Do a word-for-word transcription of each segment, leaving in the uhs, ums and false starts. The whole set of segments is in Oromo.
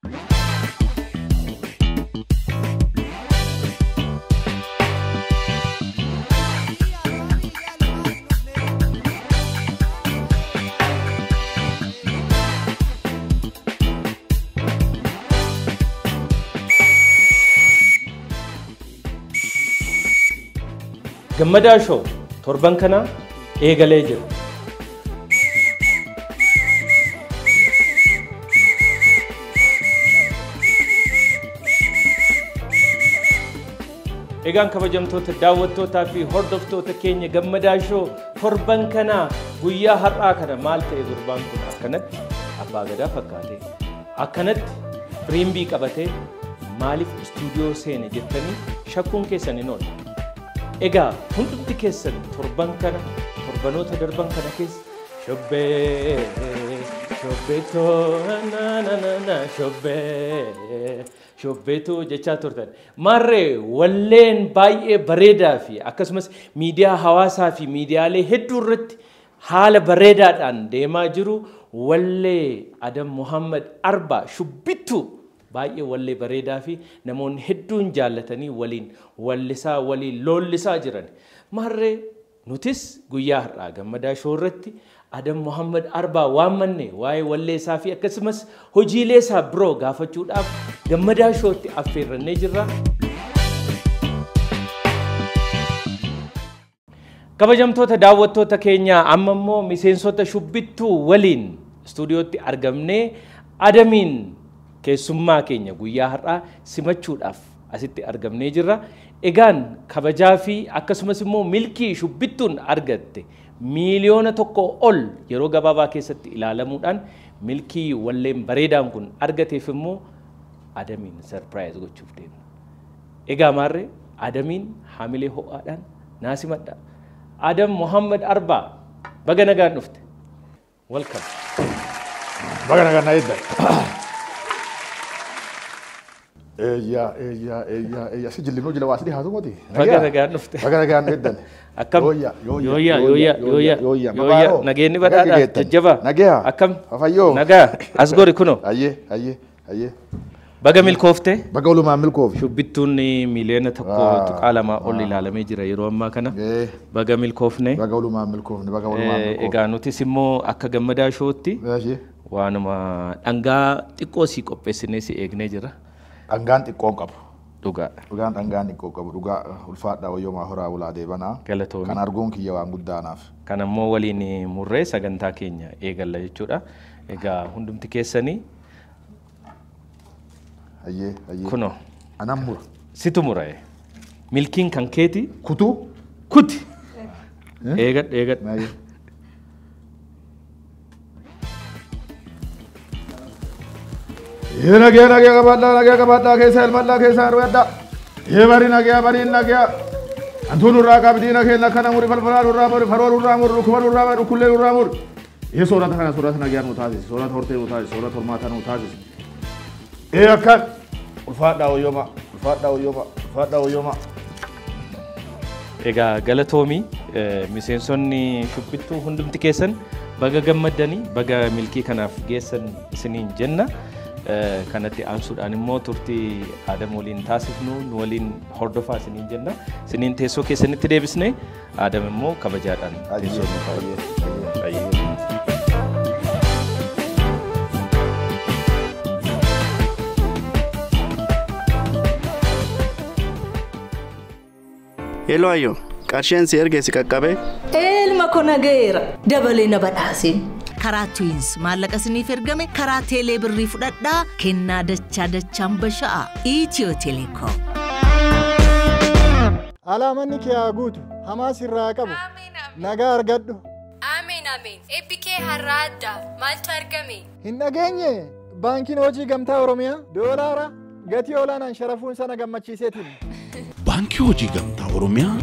Gammada show torban kana eegalee jira. Egaan kabajamtoota daawwattootaa fi hordoftoota keenya Gammada show torban kana guyyaa har'aa kana maal ta'e gurbaan kun akkanatti abbaa gadaa fakkaatee akkanatti firiimbii qabatee maaliif istuudiyoo seene jettanii shakkuun keessan hin oolle. Egaa hundumti keessan torban kana torbanoota darban kana keessa shobbee shobbeetoo na na na na shobbee shobbeetoo jechaa turtan marree walleen baay'ee bareedaa fi akkasumas miidiyaa hawaasaa fi miidiyaalee hedduu irratti haala bareedaadhaan deemaa jiru wallee Adam Muhammad Arba shubbittu baay'ee wallee bareedaa fi namoonni hedduun jaallatanii waliin wallisaa waliin loollisaa jiran marree nutis guyyaa har'aa Gammada show irratti Adam Muhammad Arba waammanne waa'ee wallee isaa fi akkasumas hojiilee isaa biroo gaafachuudhaaf Gammada showtti affeerrannee jirra. Kabajamtoota daawwattoota keenya amma immoo miseensota shubbittuu waliin istuudiyootti argamnee Adamiin keessummaa keenya guyyaa har'aa simachuudhaaf asitti argamnee jirra. Egaan kabajaa fi akkasumas immoo milkii shubbittuun argatte miiliyoona tokko ol yeroo gabaabaa keessatti ilaalamuudhaan milkii walleen bareedaan kun argateef immoo Adamiin surprise gochuuf deemna. Egaa maarree Adamiin haamilee ho'aadhaan naasimadha. Adam Muhammad Arba baga nagaan dhufte. Welcome. Baga nagaan naayidda. Eya eya eya eya si jillinoo jila waasidi haatu moti. Baga nagaan dhufte. Baga nagaan eddan. Akkam Yooya yooya yooya yooya yooya yooya nageenni badhaadha jajjaba nagaa akkam afayyoo nagaa asgori kuno ayye ayye ayye baga milkoofte baga olumaa milkoof shubbittuun miiliyoona tokko tuqaalamaa ol ilaalamee jira yeroo ammaa kana baga milkoofne baga olumaa milkoofne baga olumaa milkoof egaa nutis immoo akka Gammada showtti waanuma dhangaa xiqqoo si qopheessinee si eegnee jira. Dhangaan xiqqoon qabu. Dhugaa. Dhugaan dhangaan xiqqoo qabu. Dhugaa ulfaadhaa wayyoomaa horaa ulaa deebanaa. Galatoomii. Kan arguun kiyya waan guddaanaaf. Kan ammoo waliin murree sagantaa keenya eegalla jechuudha. Egaa hundumti keessanii. Ayyee ayyee. Kuno. Anam mura. Situ mura'e. Milkiin kan keeti. Kutuu. Kuti. Eegad eegad. Ye nagaya nagaya kabadda nagaya kabadda keessa ilmalla keessa arwedda. Ye bari nagaya bari nagaya. Antun urraa qabdii nagaya kana muri falfalaa urraa muri farool urraa muri rukuban urraa muri kullee urraa muri. Ye soorata kana soorata nagaya nu taasisi soorata hortee nu taasisi soorata hormaata nu taasisi. Ee akkan ulfaadhaa wayyoma ulfaadhaa wayyoma ulfaadhaa wayyoma. Egaa galatoomii miseensonni shubbittuu hundumti keessan baga gammaddanii baga milkii kanaaf geessan isiniin jenna. Kanatti aansuudhaan immoo turtii Adam waliin taasifnu nu waliin hordofaa isiniin jenna. Isiniin teessoo keessanitti deebisnee Adam immoo kabajaadhaan teessoo nu kaawwate. Hello ayo, qarsheen si erge si qaqqabe? Ilma ko nageera dabalee na badhaasin. karaa Twins maallaqa isiniif ergame karaa teelee birrii fudhadhaa kennaa dachaa dachaan basha'a Itiyoo Telekoom. Alaamanni kee haa guutu hamaas irraa qabu nagaa argadhu. Ameen ameen eebbikee har'a adda maaltu argame? Hin dhageenye baankiin hojii gamtaa Oromiyaa doolaara gatii olaanaan sharafuun sana gammachiiseetiin. Baankii hojii gamtaa Oromiyaa.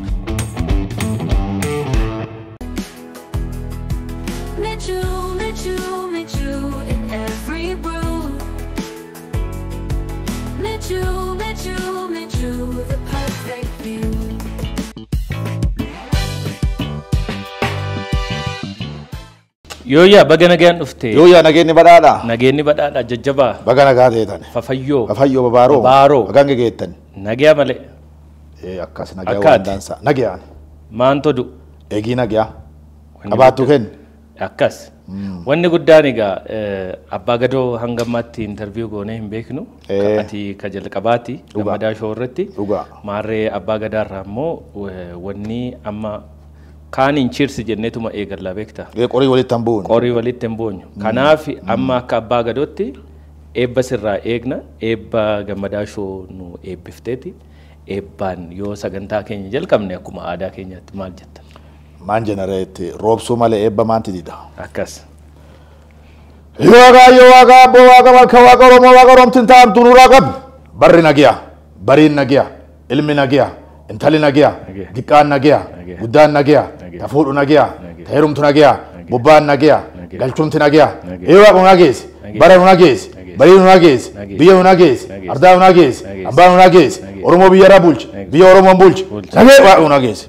Yooyaa baga nagaan dhufte. Yooyaa nageenni badhaadha. Nageenni badhaadha jajjabaa. Baga nagaa teetan. Fafayyoo. Fafayyoo babaaroo. Babaaroo. Bagaan gegeettan. Nagaa malee. Ee akkas nagaa waan dansa. Nagaan. Maan todu. Eegii nagaa. Qabaattu kenni. Akkas. Wanni guddaan egaa abbaa gadoo hangammaatti interviyuu goonee hin beeknu. Ati ka jalqabaati gammadaa shoo irratti. Maarree abbaa gadaarraa immoo wanni amma kaaniin chiirsi jenneetuma eegallaa beekta. Qorii walitti hin boonyu. Qorii walitti hin boonyu. Kanaaf amma akka abbaa gadootti eebba sirraa eegna eebba gammadaa shoo nu eebbifteeti. Eebbaan yoo sagantaa keenya jalqabne akkuma aadaa keenyaatti maal jetta? Maan jenareetti roobsuu malee eebba maanti dida. Akkas. Yoo waaqa yoo waaqa abboo waaqa malka waaqa oromoo waaqa oromtiin taa'amtu nuraa qabu. Barri nagiya, bariin nagiya, ilmi nagiya, intali nagiya, diqqaan nagiya, guddaan nagiya, tafuudhu nagiya, teerumtu nagiya, bobbaan nagiya, galchumti nagiya. Yoo waaqa nu nageessi, bara nu nageessi, barii nu nageessi, biyya nu nageessi, ardaa nu nageessi, abbaa nu nageessi, oromoo biyya irraa bulchi, biyya oromoon bulchi. Nagee waaqa nu nageessi.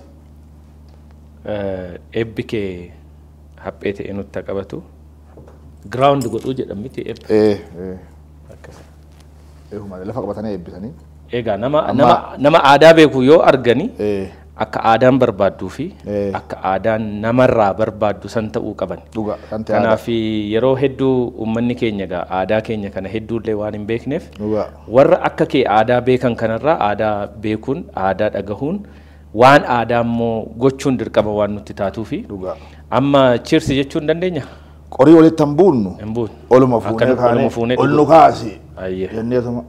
Eebbi kee haphee ta'e nutti qabatu giraawundi godhuu jedhamti eebbi. Eh eh. Eehuma lafa qabatanii eebbisanii. Egaa nama nama nama aadaa beeku yoo argani akka aadaan barbaaduu fi akka aadaan namarraa barbaaddu san ta'uu qaban. Dhugaa kan ta'e. Kanaaf yeroo hedduu uummanni keenya egaa aadaa keenya kana hedduullee waan hin beekneef warra akka kee aadaa beekan kanarraa aadaa beekuun aadaa dhagahuun waan aadaa immoo gochuun dirqama waan nutti taatuu fi amma chiirsi jechuun dandeenya. Qorii walitti hin buunnu. Hin buunnu. Oluma fuunee kaanee ol nu kaasi. Jenneetuma.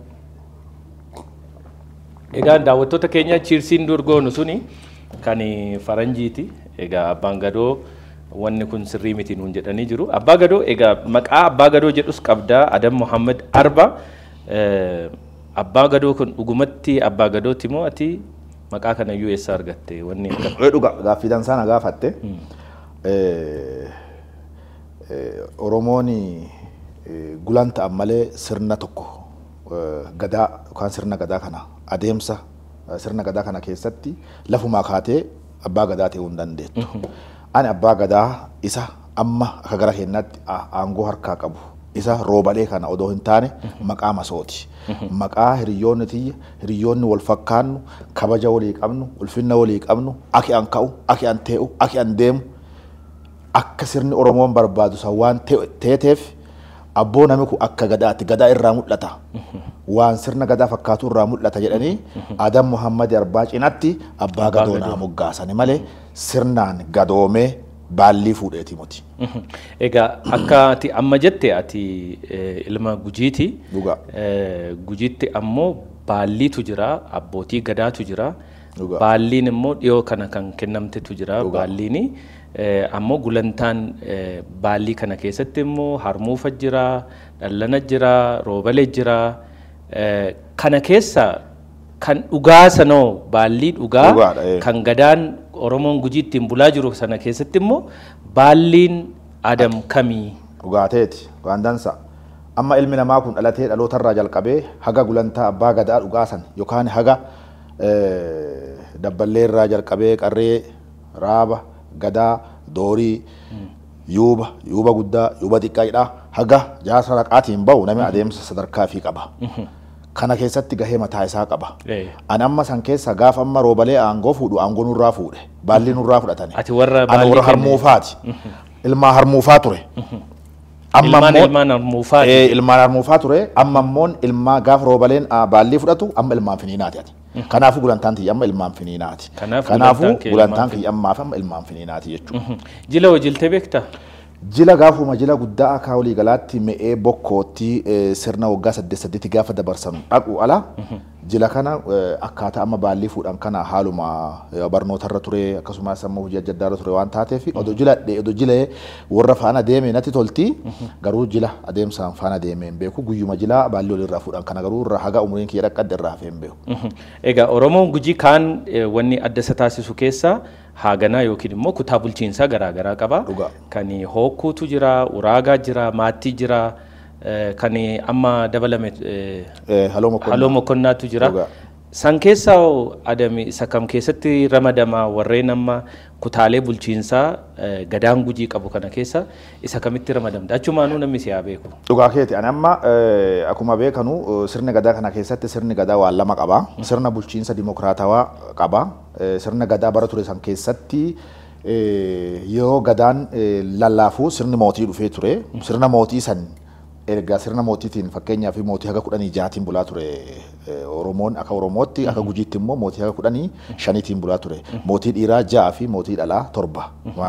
Egaa daawwattoota keenya chiirsiin durgoonu suni kan faranjiiti. Egaa abbaan gadoo wanni kun sirrii miti nuun jedhanii jiru. Abbaa gadoo egaa maqaa abbaa gadoo jedhus qabdaa Adam Muhammad Arba. Abbaa gadoo kun dhugumatti abbaa gadooti moo ati maqaa kana U S argatte wanni akka dhuga gaaffii dansaa na gaafatte eh Oromooni gulanta ammalee sirna tokko gadaa yookaan sirna gadaa kana adeemsa sirna gadaa kana keessatti lafumaa kaatee abbaa gadaa ta'uu hin dandeettu. Ani abbaa gadaa isa amma akka gara keenyaatti aangoo harkaa qabu isa roobalee kana odoo hin taane maqaa masooti. Maqaa hiriyoonni tiyya hiriyoonni wal fakkaannu kabaja walii qabnu ulfinna walii qabnu aki an ka'u aki an tee'u aki an deemu akka sirni Oromoon barbaadu san waan teeteef abboo nami kun akka gadaatti gadaa irraa mul'ata waan sirna gadaa fakkaatu irraa mul'ata jedhanii Adam Muhammad Arbaa cinatti abbaa gadoo naa moggaasani malee sirnaan gadoomee baallii fuudheeti muti. Egaa akka ati amma jette ati ilma gujiiti. Gujiitti ammoo baalliitu jira abbootii gadaatu jira. Baalliin immoo dhiyoo kana kan kennamtetu jira baalliini. Ammoo gulantaan baallii kana keessatti immoo harmuufa jira, dhallana jira, roobalee jira. Kana keessa kan dhugaa sanoo baallii dhugaa kan gadaan Oromoon gujiittiin bulaa jiru sana keessatti immoo baalliin Adam kamii? Dhugaateeti waan dansa. Amma ilmi namaa kun dhalatee dhalootarraa jalqabee haga gulantaa abbaa gadaa dhugaasan yookaan haga dabballeerraa jalqabee qarree raaba gadaa doorii yuuba yuuba guddaa yuuba xiqqaa jedhaa haga jaasa raqaatiin bahu namni adeemsa sadarkaa fi qaba. Kana keessatti gahee mataa isaa qaba. Ani amma san keessa gaafa amma roobalee aangoo fuudhu aangoo nurraa fuudhe baalli nurraa fudhatani. Ati warra baalli warra harmuufaati. Ilmaa harmuufaa ture. Amma immoo ilmaan harmuufaati. Eh ilmaan harmuufaa ture. Amma immoo ilmaa gaafa roobaleen baallii fudhatu amma ilmaan finiinaati ati. Kanaafuu gulantaan tiyya amma ilmaan finiinaati. Kanaafuu gulantaan kiyya ammaaf amma ilmaan finiinaati jechuudha. Jila hojiltee beektaa? Jila gaafuma jila guddaa akka walii galaatti me'ee bokkootti sirna waggaa saddeet saddeetti gaafa dabarsan dhaqu ala jila kana akkaataa amma baallii fuudhan kana haaluma barnootarra ture akkasumas amma hojii adda addaarra ture waan taateef odoo jila odoo jila warra faana deeme natti tolti garuu jila adeemsaan faana deeme hin beeku guyyuma jila baallii walirraa fuudhan kana garuu irraa haga umuriin kiyya dhaqqadde irraa hafee hin beeku. Egaa Oromoon Gujii kaan wanni adda isa taasisu keessa haaganaa yookiin immoo kutaa bulchiinsaa garaagaraa qaba. Kan hookuutu jira, uraagaa jira, maatii jira, kan amma dabalame haloo mokonnaatu jira. San keessa adami sakam keessatti ramadama warreen amma kutaalee bulchiinsaa gadaan gujii qabu kana keessa isa kamitti ramadamta achumaanuu namni si haa beeku. Dhugaa keeti ani amma akkuma beekanu sirni gadaa kana keessatti sirni gadaa waan lama qaba. Sirna bulchiinsa dimokiraatawaa qaba. Sirna gadaa bara ture san keessatti yoo gadaan lallaafuu sirni mootii dhufee ture. Sirna mootii san erga sirna mootiitiin fakkeenyaaf mootii haga kudhanii jaatiin bulaa ture Oromoon akka Oromootti akka Gujiitti immoo mootii haga kudhanii shaniitiin bulaa ture. Mootii dhiiraa ja'a fi mootii dhalaa torba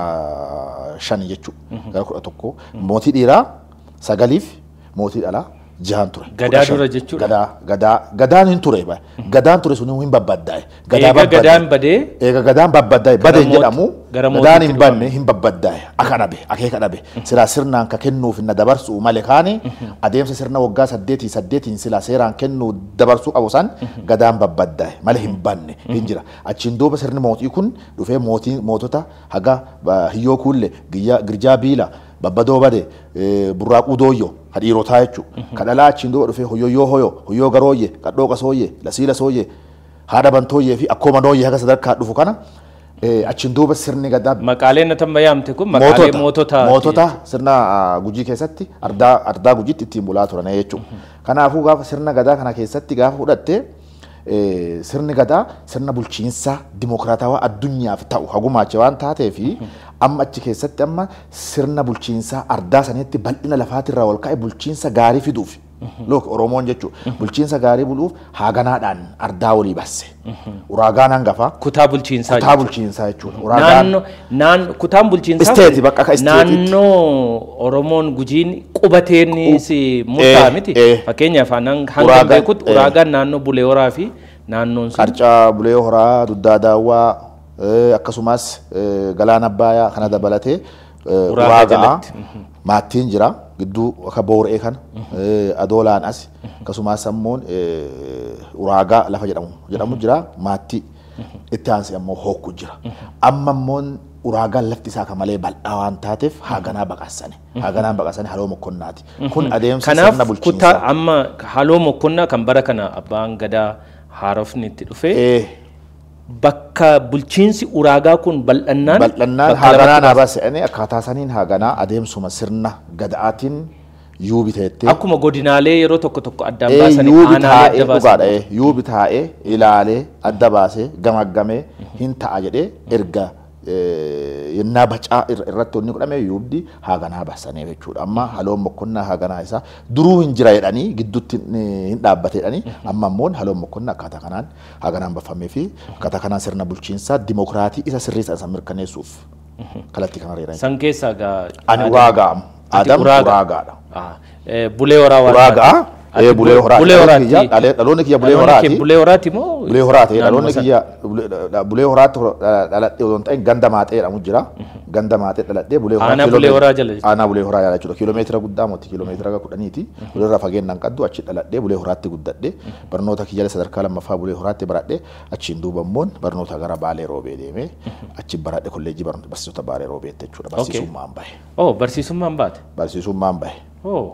shani jechuudha gara kudha tokko. Mootii dhiiraa sagaliif mootii dhalaa jahan ture. Gadaa dura jechuudha. Gadaa gadaa gadaan hin ture gadaan ture sun hin babbaddaa'e. Gadaa gadaan badee. Eega gadaan babbaddaa'e badee jedhamu gadaan hin banne hin babbaddaa'e akka dhabe akeeka dhabe silaa sirnaan ka kennuuf na dabarsu malee kaani adeemsa sirna waggaa saddeetii saddeetiin silaa seeraan kennuu dabarsuu qabu san gadaan babbaddaa'e malee hin banne hin jira. Achiin duuba sirni mootii kun dhufee mootii mootota haga hiyyoo kuulle girjaa biila babbadoo bade burraaquu dooyyoo hadhiirotaa jechuudha. Kadhalaa achiin duuba dhufee hoyyoo hoyo hoyyoo garooyye qadhoo qasooyye lasiila sooyye haadha bantooyyee fi akkuma nooyyee haga sadarkaa dhufu kana achiin duuba sirni gadaa maqaaleen na tambayaamte kun maqaalee mootota mootota sirna gujii keessatti ardaa ardaa gujiitti ittiin bulaa turan jechuudha. Kanaafuu gaafa sirna gadaa kana keessatti gaafa fudhatte sirni gadaa sirna bulchiinsa dimokiraatawaa addunyaaf ta'u hagumaache waan taateefi amma achi keessatti amma sirna bulchiinsa ardaa sanitti bal'ina lafaatirraa ol ka'e bulchiinsa gaarii fiduuf. Look Oromoon jechuudha bulchiinsa gaarii buluuf haaganaadhaan ardaa walii basse. Uraagaan hangafa kutaa bulchiinsaa kutaa bulchiinsaa jechuudha. Naannoo naan kutaan bulchiinsaa isteeti bakka akka isteetitti naannoo Oromoon gujiin qubateen si murtaa miti. Fakkeenyaaf hanga beekutti uraagaan naannoo Bulee Horaa fi naannoon sun Qarcaa Bulee Horaa Duddaa Daawwaa akkasumas Galaana Abbayaa kana dabalatee uraagaa maatiin jira gidduu akka boora'ee kana adoolaan as akkasumas ammoo uraagaa lafa jedhamu jedhamu jira maatii itti aansee ammoo hookku jira. Amma ammoo uraagaan lafti isaa kan malee bal'aa waan taateef haaganaa baqassane haaganaan baqassane haloo mokkonnaati. Kun adeemsa sirna bulchiinsaa. Kanaaf kutaa amma haloo mokkonnaa kan bara kana abbaan gadaa haarofni itti dhufee bakka bulchiinsi uraagaa kun bal'annaan bal'annaan haaganaa naabaa se'anii akkaataa saniin haaganaa adeemsuma sirna gadaatiin yuubi ta'etti akkuma godinaalee yeroo tokko tokko addaan baasanii aanaalee adda baasanii yuubi taa'ee ilaalee adda baasee gamaggamee hin ta'a jedhee erga yennaa bacaa irratti onni godhame yuubdi haaganaa baasanii jechuudha. Amma haloon mokkonnaa haaganaa isaa duruu hin jira jedhanii gidduutti hin dhaabbate jedhanii amma ammoo haloon mokkonnaa akkaataa kanaan haaganaan baafamee fi akkaataa kanaan sirna bulchiinsaa dimokiraatii isa sirrii isa mirkaneessuuf kalatti kana reeraa. San keessaa gaa ani uraagaa Adam uraagaadha. Bulee Horaa uraagaa Bulee Horaa Bulee Horaati dhaloonni kiyya Bulee Horaati Bulee Horaati moo Bulee Horaati dhaloonni kiyya Bulee Horaatti dhaladhee osoo hin ta'in ganda maaxee jedhamu jira. Ganda maaxee dhaladhee Bulee Horaa aanaa Bulee Horaa jala aanaa Bulee Horaa jala jechuudha. Kiiloomeetira guddaa mootii kiiloomeetira kudhaniiti. Bulee Horaa fageenyaan qaddu achi dhaladhee Bulee Horaatti guddadhee barnoota kiyya sadarkaa lammaffaa Bulee Horaatti baradhee achiin duuba immoo barnoota gara Baalee Roobee deemee achi baradhee kolleejjii barnoota barsiisota Baalee Roobeetti jechuudha. Barsiisummaan bahe. Oh barsiisummaan baate. Barsiisummaan bahe. Oh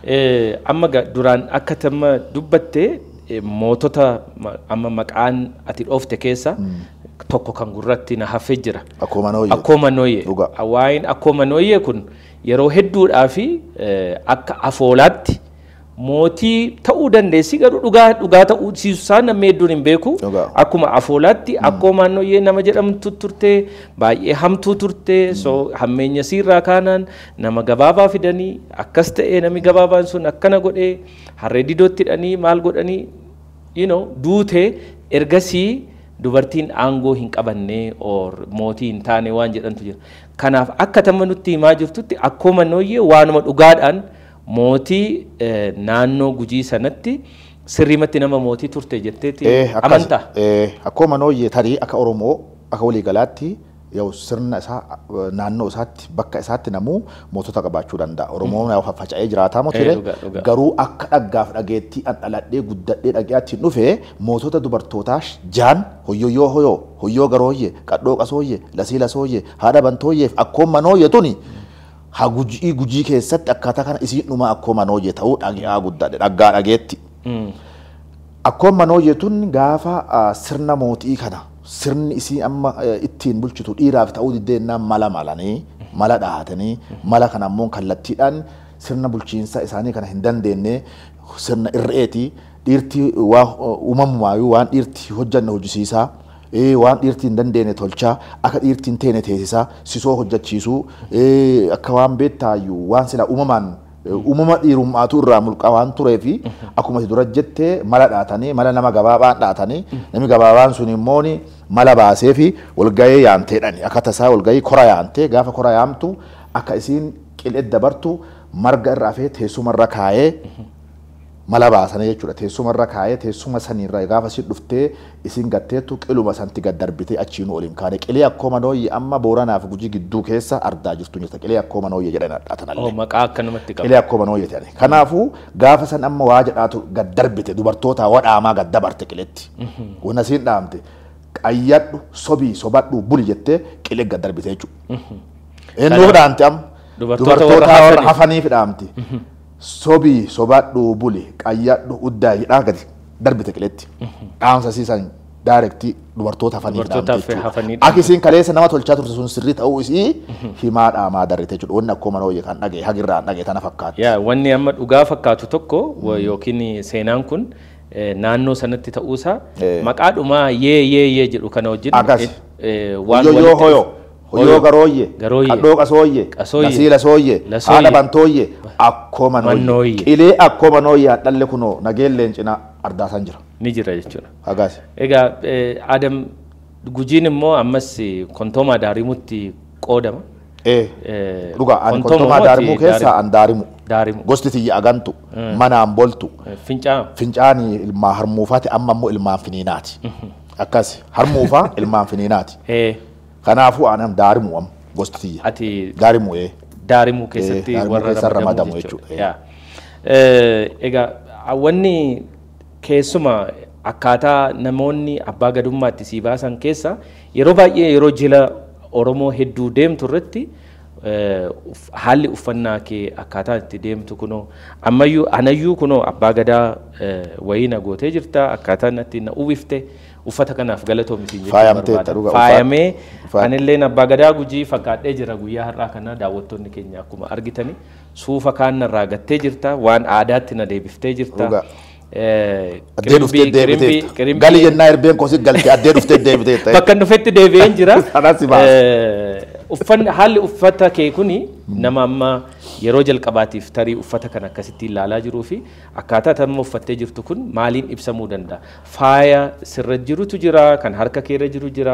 amma duraan akka tamma dubbatte mootota amma maqaan ati dhoofte keessa tokko kan gurratti na hafee jira. Akkooma nooyyee. Akkooma nooyyee. Waa'een akkooma nooyyee kun yeroo hedduudhaa fi akka afoolaatti mootii ta'uu dandeessi garuu dhugaa dhugaa ta'uu siisaa namni hedduun hin beeku. Akkuma afoolaatti akkoomaan nooyyee nama jedhamtu turte baay'ee hamtuu turte so hammeenya siirraa kaanaan nama gabaabaa fidanii akkas ta'ee namni gabaabaan sun akkana godhee harree didootti hidhanii maal godhanii you know duute ergasii dubartiin aangoo hin qabannee or mootii hin taane waan jedhantu jira. Kanaaf akka tamma nutti himaa jirtutti akkooma nooyyee waanuma dhugaadhaan mootii naannoo Gujii sanatti sirriimatti nama mootii turte jetteeti amantaa. Akkooma nooyyee tarii akka Oromoo akka waliigalaatti yoo sirna isaa naannoo isaatti bakka isaatti namuu mootota qabaachuu danda'a. Oromoon yoo faffaca'ee jiraataa mootilee garuu akka dhaggaaf dhageettii dhaladhee guddadhee dhageetti dhufee mootota dubartootaa jaan hoyyoo hoyoo hoyyoo garooyyee qadhoo qasooyyee lasii lasooyyee haadha bantooyyeef akkooma nooyyee tuni ha gujii gujii keessatti akkaataa kana isiin dhuma akkooma nooyyee ta'uu dhagaa guddadhe dhaggaa dhageetti. akkuma nooyyetuun gaafa sirna mootii kana sirni isii amma ittiin bulchitu dhiiraaf ta'uu diddeenaan mala malanii mala dhahatanii mala kana ammoo kallattiidhaan sirna bulchiinsa isaanii kana hin dandeenye sirna irreetii dhiirti waa uumamumaayuu waan dhiirti hojjanne hojjisiisaa waan dhiirti hin dandeenye tolchaa akka dhiirti hin teene teessisaa sisoo hojjechiisuu akka waan beektaayyuu waan sila uumamaan uumama dhiirummaatu irraa mulqaa waan turee fi akkuma dura jettee mala dhaatanii mala nama gabaabaan dhaatanii namni gabaabaan sun immoo mala baasee fi walgahii yaanteedhani akka tasaa walgahii kora yaantee gaafa kora yaamtu akka isiin qilee dabartu marga irraa fi teessuma irra kaayee mala baasanii jechuudha teessuma irra kaayee teessuma sanirra gaafa si dhuftee isin gatteetu qiluma santi gad darbitee achiin oliin kaane qilee akkuma nooyyi amma booranaaf gujii gidduu keessa ardaa jirtu jirta qilee akkuma nooyyi jedhan adhaatanallee. Oh maqaa akkanumatti qaba. Qilee akkuma nooyyi jedhani. Kanaafuu gaafa san amma waa jedhaatu gad darbite dubartoota wadhaamaa gad dabarte qileetti. Wana siin dhaamte qayyadhu sobii sobadhu buli jettee qilee gad darbite jechuudha. Eenyu dhaamte amma dubartoota warra hafaniif dhaamte. Sobii sobadhu buli qayyadhu uddaa hidhaa gadi darbite qileetti. Dhaamsa siisan daarektii dubartoota hafaniif dhaamte. Akka isiin kaleessa nama tolchaa turte sun sirrii ta'uu isii himaa dhaamaa darrite jechuudha. Wanni akkuma nooyye kan dhagee hagirraan dhagee tana fakkaatu. Yaa wanni amma dhugaa fakkaatu tokko yookiin seenaan kun naannoo sanatti ta'uusaa maqaadhuma yee yee yee jedhu kana wajjin waan walitti hoyo hoyo garooyye kadhoo qasooyye nasiila sooyye haadha bantooyye akkoma nooyye qilee akkoma nooyye dhalle kunoo nageelleen cinaa ardaasan jira ni jira jechuudha. Hagaas. Egaa Adam gujiin immoo ammas kontooma daarimutti qoodama. Eh dhugaa ani kontooma daarimuu keessaa an daarimu. Daarimu. Gosti tiyya agantu manaan boltu. Fincaan. Fincaanii ilmaa harmuufaati amma immoo ilmaan finiinaati. Akkas harmuufaa ilmaan finiinaati. Eh. Kanaafuu anam daarimu am gosti tiyya. Ati daarimu eh. Daarimu keessatti warra ramadamu jechuudha. Egaa wanni keessuma akkaataa namoonni abbaa gadummaatti sii baasan keessa yeroo baay'ee yeroo jila Oromoo hedduu deemtu irratti haalli uffannaa kee akkaataa itti deemtu kunoo ammayyuu anayyuu kunoo abbaa gadaa wayina gootee jirta akkaataa natti na uwifte uffata kanaaf galatoomitiin jechuudha. Faayamee anilleen abbaa gadaa gujii fakkaadhee jira guyyaa har'aa kana daawwattoonni keenya akkuma argitani suufa kaan irraa gattee jirta waan aadaatti na deebiftee jirta. Addee dhuftee deebitee gali jennaa erbeen kosi galtee addee dhuftee deebitee bakka dhufetti deebi'een jira. Uffanni haalli uffata kee kuni nama amma yeroo jalqabaatiif tarii uffata kan akkasitti ilaalaa jiruu fi akkaataa tamma uffattee jirtu kun maaliin ibsamuu danda'a? Faaya sirra jirutu jira kan harka keerra jiru jira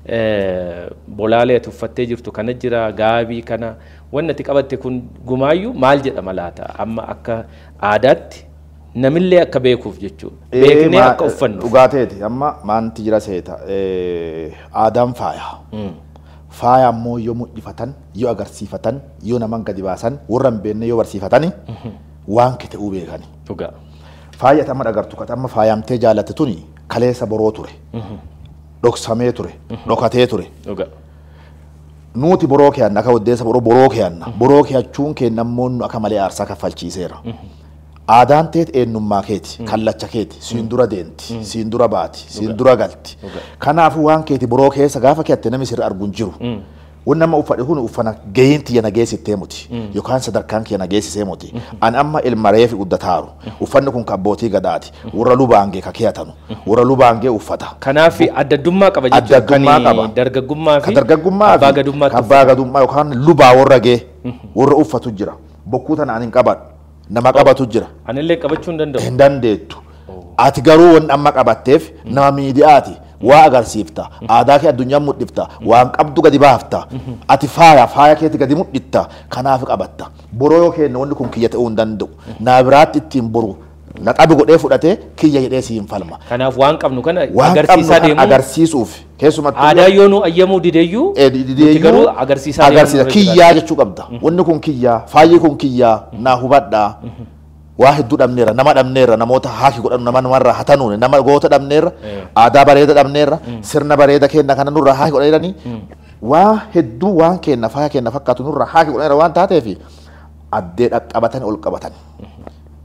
bolaalee ati uffattee jirtu kana jira gaabii kana wanni ati qabatte kun gumaayyuu maal jedhama laata amma akka aadaatti namillee akka beekuuf jechuudha. Beeknee akka uffannu. Dhugaateeti amma maanti jira seeta aadaan faaya. Faaya ammoo yoo mul'ifatan yoo agarsiifatan yoo naman gadi baasan warra hin beekne yoo barsiifatani waan kee ta'uu beekani. Dhugaa. Faaya amma dhagartu kan amma faayamtee jaalatte tuni kaleessa boroo ture. Dhoksamee ture. Dhokatee ture. Dhugaa. Nuti boroo kee anna akka waddeessa boroo boroo kee anna boroo kee achuun kee namoonni akka malee aarsaa kaffalchiiseera. Aadaan teet eenyummaa keeti kallacha keeti siin dura deemti siin dura baati siin dura galti kanaafuu waan keeti boroo keessa gaafa keetti namni sirra arguun jiru wanni amma uffadhe kun uffana gahiin tiyya nageessitee muti yookaan sadarkaan kiyya nageessisee muti an amma ilma reefi guddataaru uffanni kun kabbootii gadaati warra lubaangee ka keeyatanu warra lubaangee uffata. Kanaaf addaddummaa qaba jechuudha kan dargaggummaa fi abbaa gadummaa abbaa gadummaa yookaan lubaa warra gee warra uffatu jira bokkuu tana ani hin qabadhu. Nama qabatu jira. Anillee qabachuu hin danda'u. Hin dandeettu. Ati garuu waan amma qabatteef nama miidiyaati waa agarsiifta. Aadaa kee addunyaan mul'ifta. Waan qabdu gadi baafta. Ati faaya faaya keetti gadi mul'itta. Kanaaf qabatta. Boroo yoo kenna wanni kun kiyya ta'uu hin danda'u. Naa biraatti ittiin boru. Na qabi godhee fudhatee kiyya jedhee siin falma. Kanaaf waan qabnu kana agarsiisaa deemu. Agarsiisuuf. Keessumattuu aadaa yoo nu ayyamuu dideeyyuu garuu agarsiisaa agarsiisa kiyyaa jechuu qabda. Wanni kun kiyyaa faayyi kun kiyyaa naa hubadhaa. Waa hedduu dhabneerra nama dhabneerra namoota haaki godhanu nama namarraa hatanuun nama goota dhabneerra aadaa bareeda dhabneerra sirna bareeda kenna kana nurraa haaki godhanii waa hedduu waan kenna faaya kenna fakkaatu nurraa haaki godhaniira waan taateef addee dhaqqabatan ol qabatan.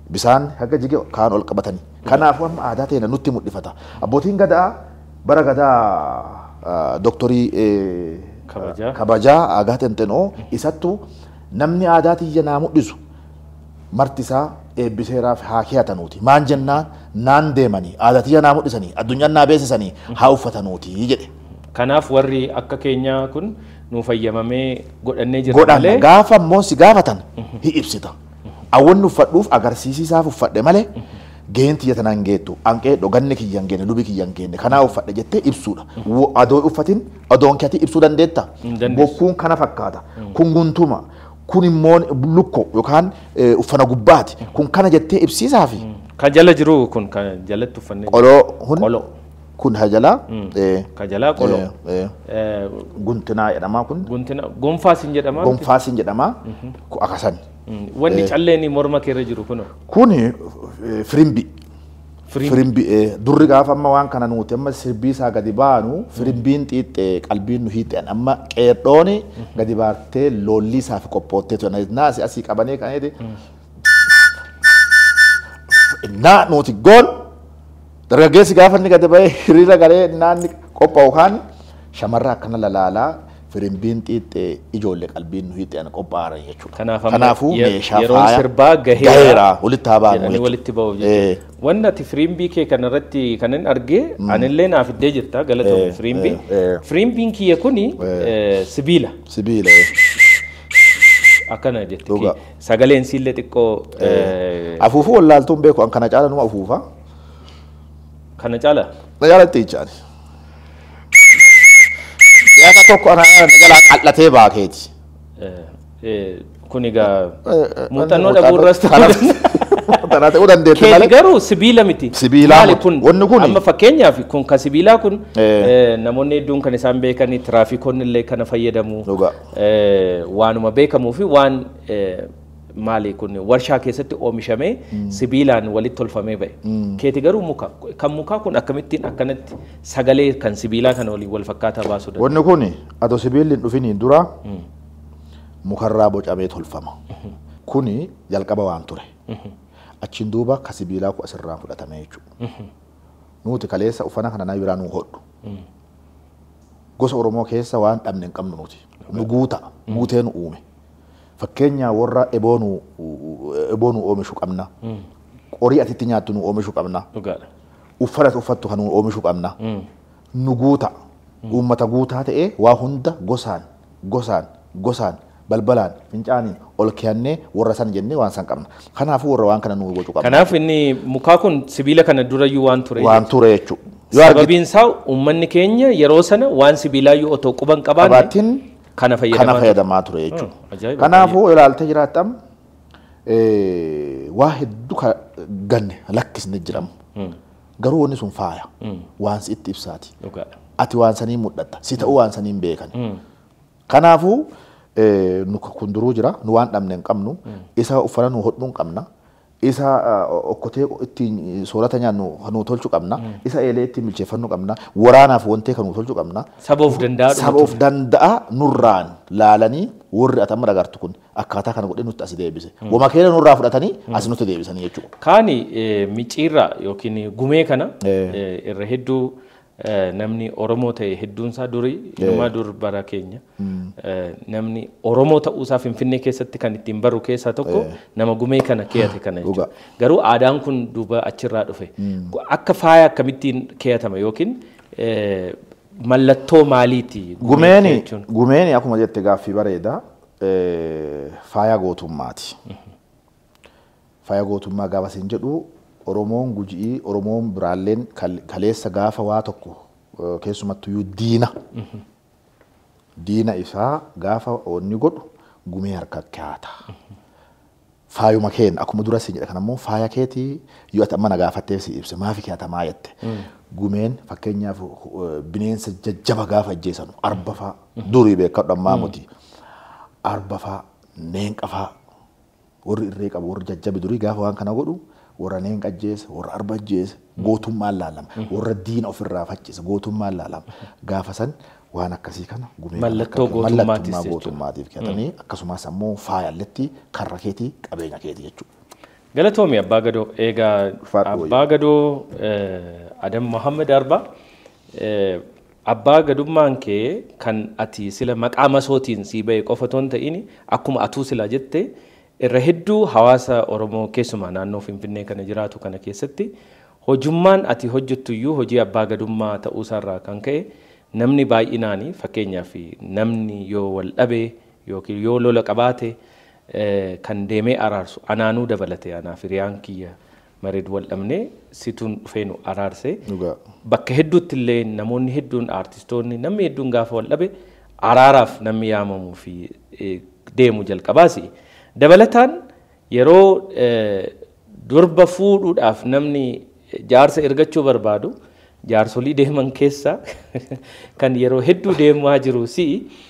bisaan haga jige kaan ol qabatanii kanaafuu amma aadaa ta'e nutti mul'ifata abbootiin gadaa bara gadaa doktorii kabajaa aagaa tentenoo isattu namni aadaa tiyya naa mul'isu marti isaa eebbiseeraaf haa keeyatanuuti maan jennaan naan deemanii aadaa tiyya naa mul'isanii addunyaan naa beeksisanii haa uffatanuuti jedhe. Kanaaf warri akka keenyaa kun nu fayyamamee godhannee jirra malee. Godhan gaafa immoo si gaafatan hi ibsita. Awwanni uffadhuuf agarsiisisaaf uffadhe malee gaheen tiyya tanaan geettu anqee dhoganni kiyya hin geenne lubi kiyya hin geenne kanaa uffadhe jettee ibsuudha. Adoo uffatin adoon keetii ibsuu dandeetta. Bokkuun kana fakkaata. Kun guntuma. Kun immoo lukko yookaan uffana gubbaati. Kun kana jettee ibsiisaafi. Kan jala jiru kun kan jalatti uffannee. Qoloo hun. Kun hajala. Kajala qolo. Guntinaa jedhamaa kun. Guntina gonfaa sin jedhamaa. Gonfaa sin jedhamaa. Akkasan. Wanni calleen morma keerra jiru kun. Kuni firimbi. Firimbi durri gaafa amma waan kana nuti amma sirbii isaa gadi baanu firimbiin xiixxee qalbiin nu hiixxeen amma qeerrooni gadi baartee lollii isaa fi qophoottee ture naasi asii qabanee kaneeti. Naa nuti goon. Dargaggeessi gaafa inni gadi bahee hiriira galee naanni qophaa'u kaan shamarra akkana lalaalaa firimbiin xiixxee ijoollee qalbiin nu hiixxeen qophaa'an jechuudha. Kanaafuu meeshaa yeroo sirbaa gaheera walitti haa baanu. Walitti ba'uuf jechuudha. Wanni ati firimbii kee kanarratti kanan argee anillee naaf iddee jirta galatoomne firimbii. Firimbiin kiyya kuni sibiila. Sibiila. Akkana jetti. Sagaleen siillee xiqqoo. Afuufuu wallaaltuun beeku an kana caala numa afuufa. Kana caala? Na jaalatti jechaani. Yaaka tokko ana jalaa qal'atee baakeeti. Kun egaa muuxannoo dhabuurras ta'uu Tanaa ta'uu dandeette malee. Garuu sibiila miti. Sibiilaa wanni kun. Amma fakkeenyaaf kun kan sibiilaa kun namoonni hedduun kan isaan beekanii tiraafikoonni illee kana fayyadamu. Waanuma beekamuu fi waan maali kun warshaa keessatti oomishamee sibiilaan walitti tolfamee ba'e. Keeti garuu muka kan mukaa kun akkamittiin akkanatti sagalee kan sibiilaa kana waliin wal fakkaataa baasuu danda'a. Wanni kun adoo sibiilli hin dhufiniin dura mukarraa bocamee tolfama. Kuni jalqaba waan ture. Achiin duuba ka sibiilaa ku asirraa fudhatame jechuudha. Nuti kaleessa uffana kana naa biraa nu hodhu. Gosa Oromoo keessa waan dhabne hin qabnu nuti. Nu guuta guutee nu uume. Fakkeenya warra eboonu eboonu oomishu qabna. Qorii atitti nyaattu nu oomishu qabna. Uffata uffattu kan nu oomishu qabna. Nu guuta uummata guutaa ta'ee waa hunda gosaan gosaan gosaan balbalaan fincaaniin ol keeyannee warra san jennee waan san qabna. Kanaafuu warra waan kana nu gochuu qabna. Kanaaf inni mukaa kun sibiila kana durayyuu waan ture. Waan ture jechuudha. Sababiin isaa uummanni keenya yeroo sana waan sibiilaa yoo otoo quban qabaanne kana fayyadamaa ture jechuudha. Kanaafuu ilaaltee jiraattam waa hedduu ganne lakkisne jedhamu. Garuu wanni sun faaya. Waan si itti ibsaati. Ati waan saniin mul'atta. Si ta'uu waan saniin beekan. Kanaafuu nu kun duruu jira nu waan dhabne hin qabnu isa uffana nu hodhuu hin qabna isa okkotee ittiin soorata nyaannu nu tolchuu qabna isa eelee ittiin bilcheeffannuu qabna waraanaaf wantee kan nu tolchuu qabna saba of danda'a saba of danda'a nurraan laalanii warri atamma dagartu kun akkaataa kana godhee nutti as deebise wama keenya nurraa fudhatanii as nutti deebisanii jechuudha. Kaani miciirra yookiin gumee kana irra hedduu namni Oromoo ta'e hedduun isaa durii ilmaa dur bara keenya namni Oromoo ta'uusaa Finfinnee keessatti kan ittiin baru keessaa tokko nama gumee kana keeyate kana jechuudha. Garuu aadaan kun duuba achirraa dhufe. Akka faaya akkamittiin keeyatama yookiin mallattoo maaliiti? Gumeeni gumeeni akkuma jette gaaffii bareeda faaya gootummaati. Faaya gootummaa gaafa siin jedhu Oromoon gujii Oromoon biraalleen kaleessa gaafa waa tokko keessumattuu diina diina isaa gaafa onni godhu gumee harka kaata. Faayuma keenya akkuma dura siin jedha kanammoo faaya keetii yoo ati amma na gaafattee si ibse maafi keeyatamaa jette. Gumeen fakkeenyaaf bineensa jajjaba gaafa ajjeesanu arba faa durii beekadhu ammaa muti arba faa neenqa faa warri irree qabu warri jajjabi durii gaafa waan kana godhu warra neenqa ajjeese warra arba ajjeese gootummaan laalama warra diina ofirraa faccise gootummaan laalama gaafa san waan akkasii kana gumee mallattoo gootummaatiif gootummaatiif keeyatanii akkasumas ammoo faayalletti karra keetii qabeenya keetii jechuudha. Galatoomii abbaa gadoo eegaa abbaa gadoo Adam Muhammad Arba abbaa gadummaan kee kan ati sila maqaa masootiin si ba'e qofa toon ta'ini akkuma atuu sila jette irra hedduu hawaasa Oromoo keessumaa naannoo Finfinnee kana jiraatu kana keessatti hojummaan ati hojjettu iyyuu hojii abbaa gadummaa ta'uu isaarraa kan ka'e namni baay'inaanii fakkeenyaaf namni yoo wal dhabee yookiin yoo lola qabaate kan deemee araarsu anaanuu dabalate anaaf hiriyaan kiyya mareed wal dhabnee situun dhufee nu araarse bakka hedduutti illee namoonni hedduun aartistoonni namni hedduun gaafa wal dhabe araaraaf namni yaamamuu fi deemu jalqabaasi dabalataan yeroo durba fuudhuudhaaf namni jaarsa ergachuu barbaadu jaarsolii deeman keessa kan yeroo hedduu deemaa jiru si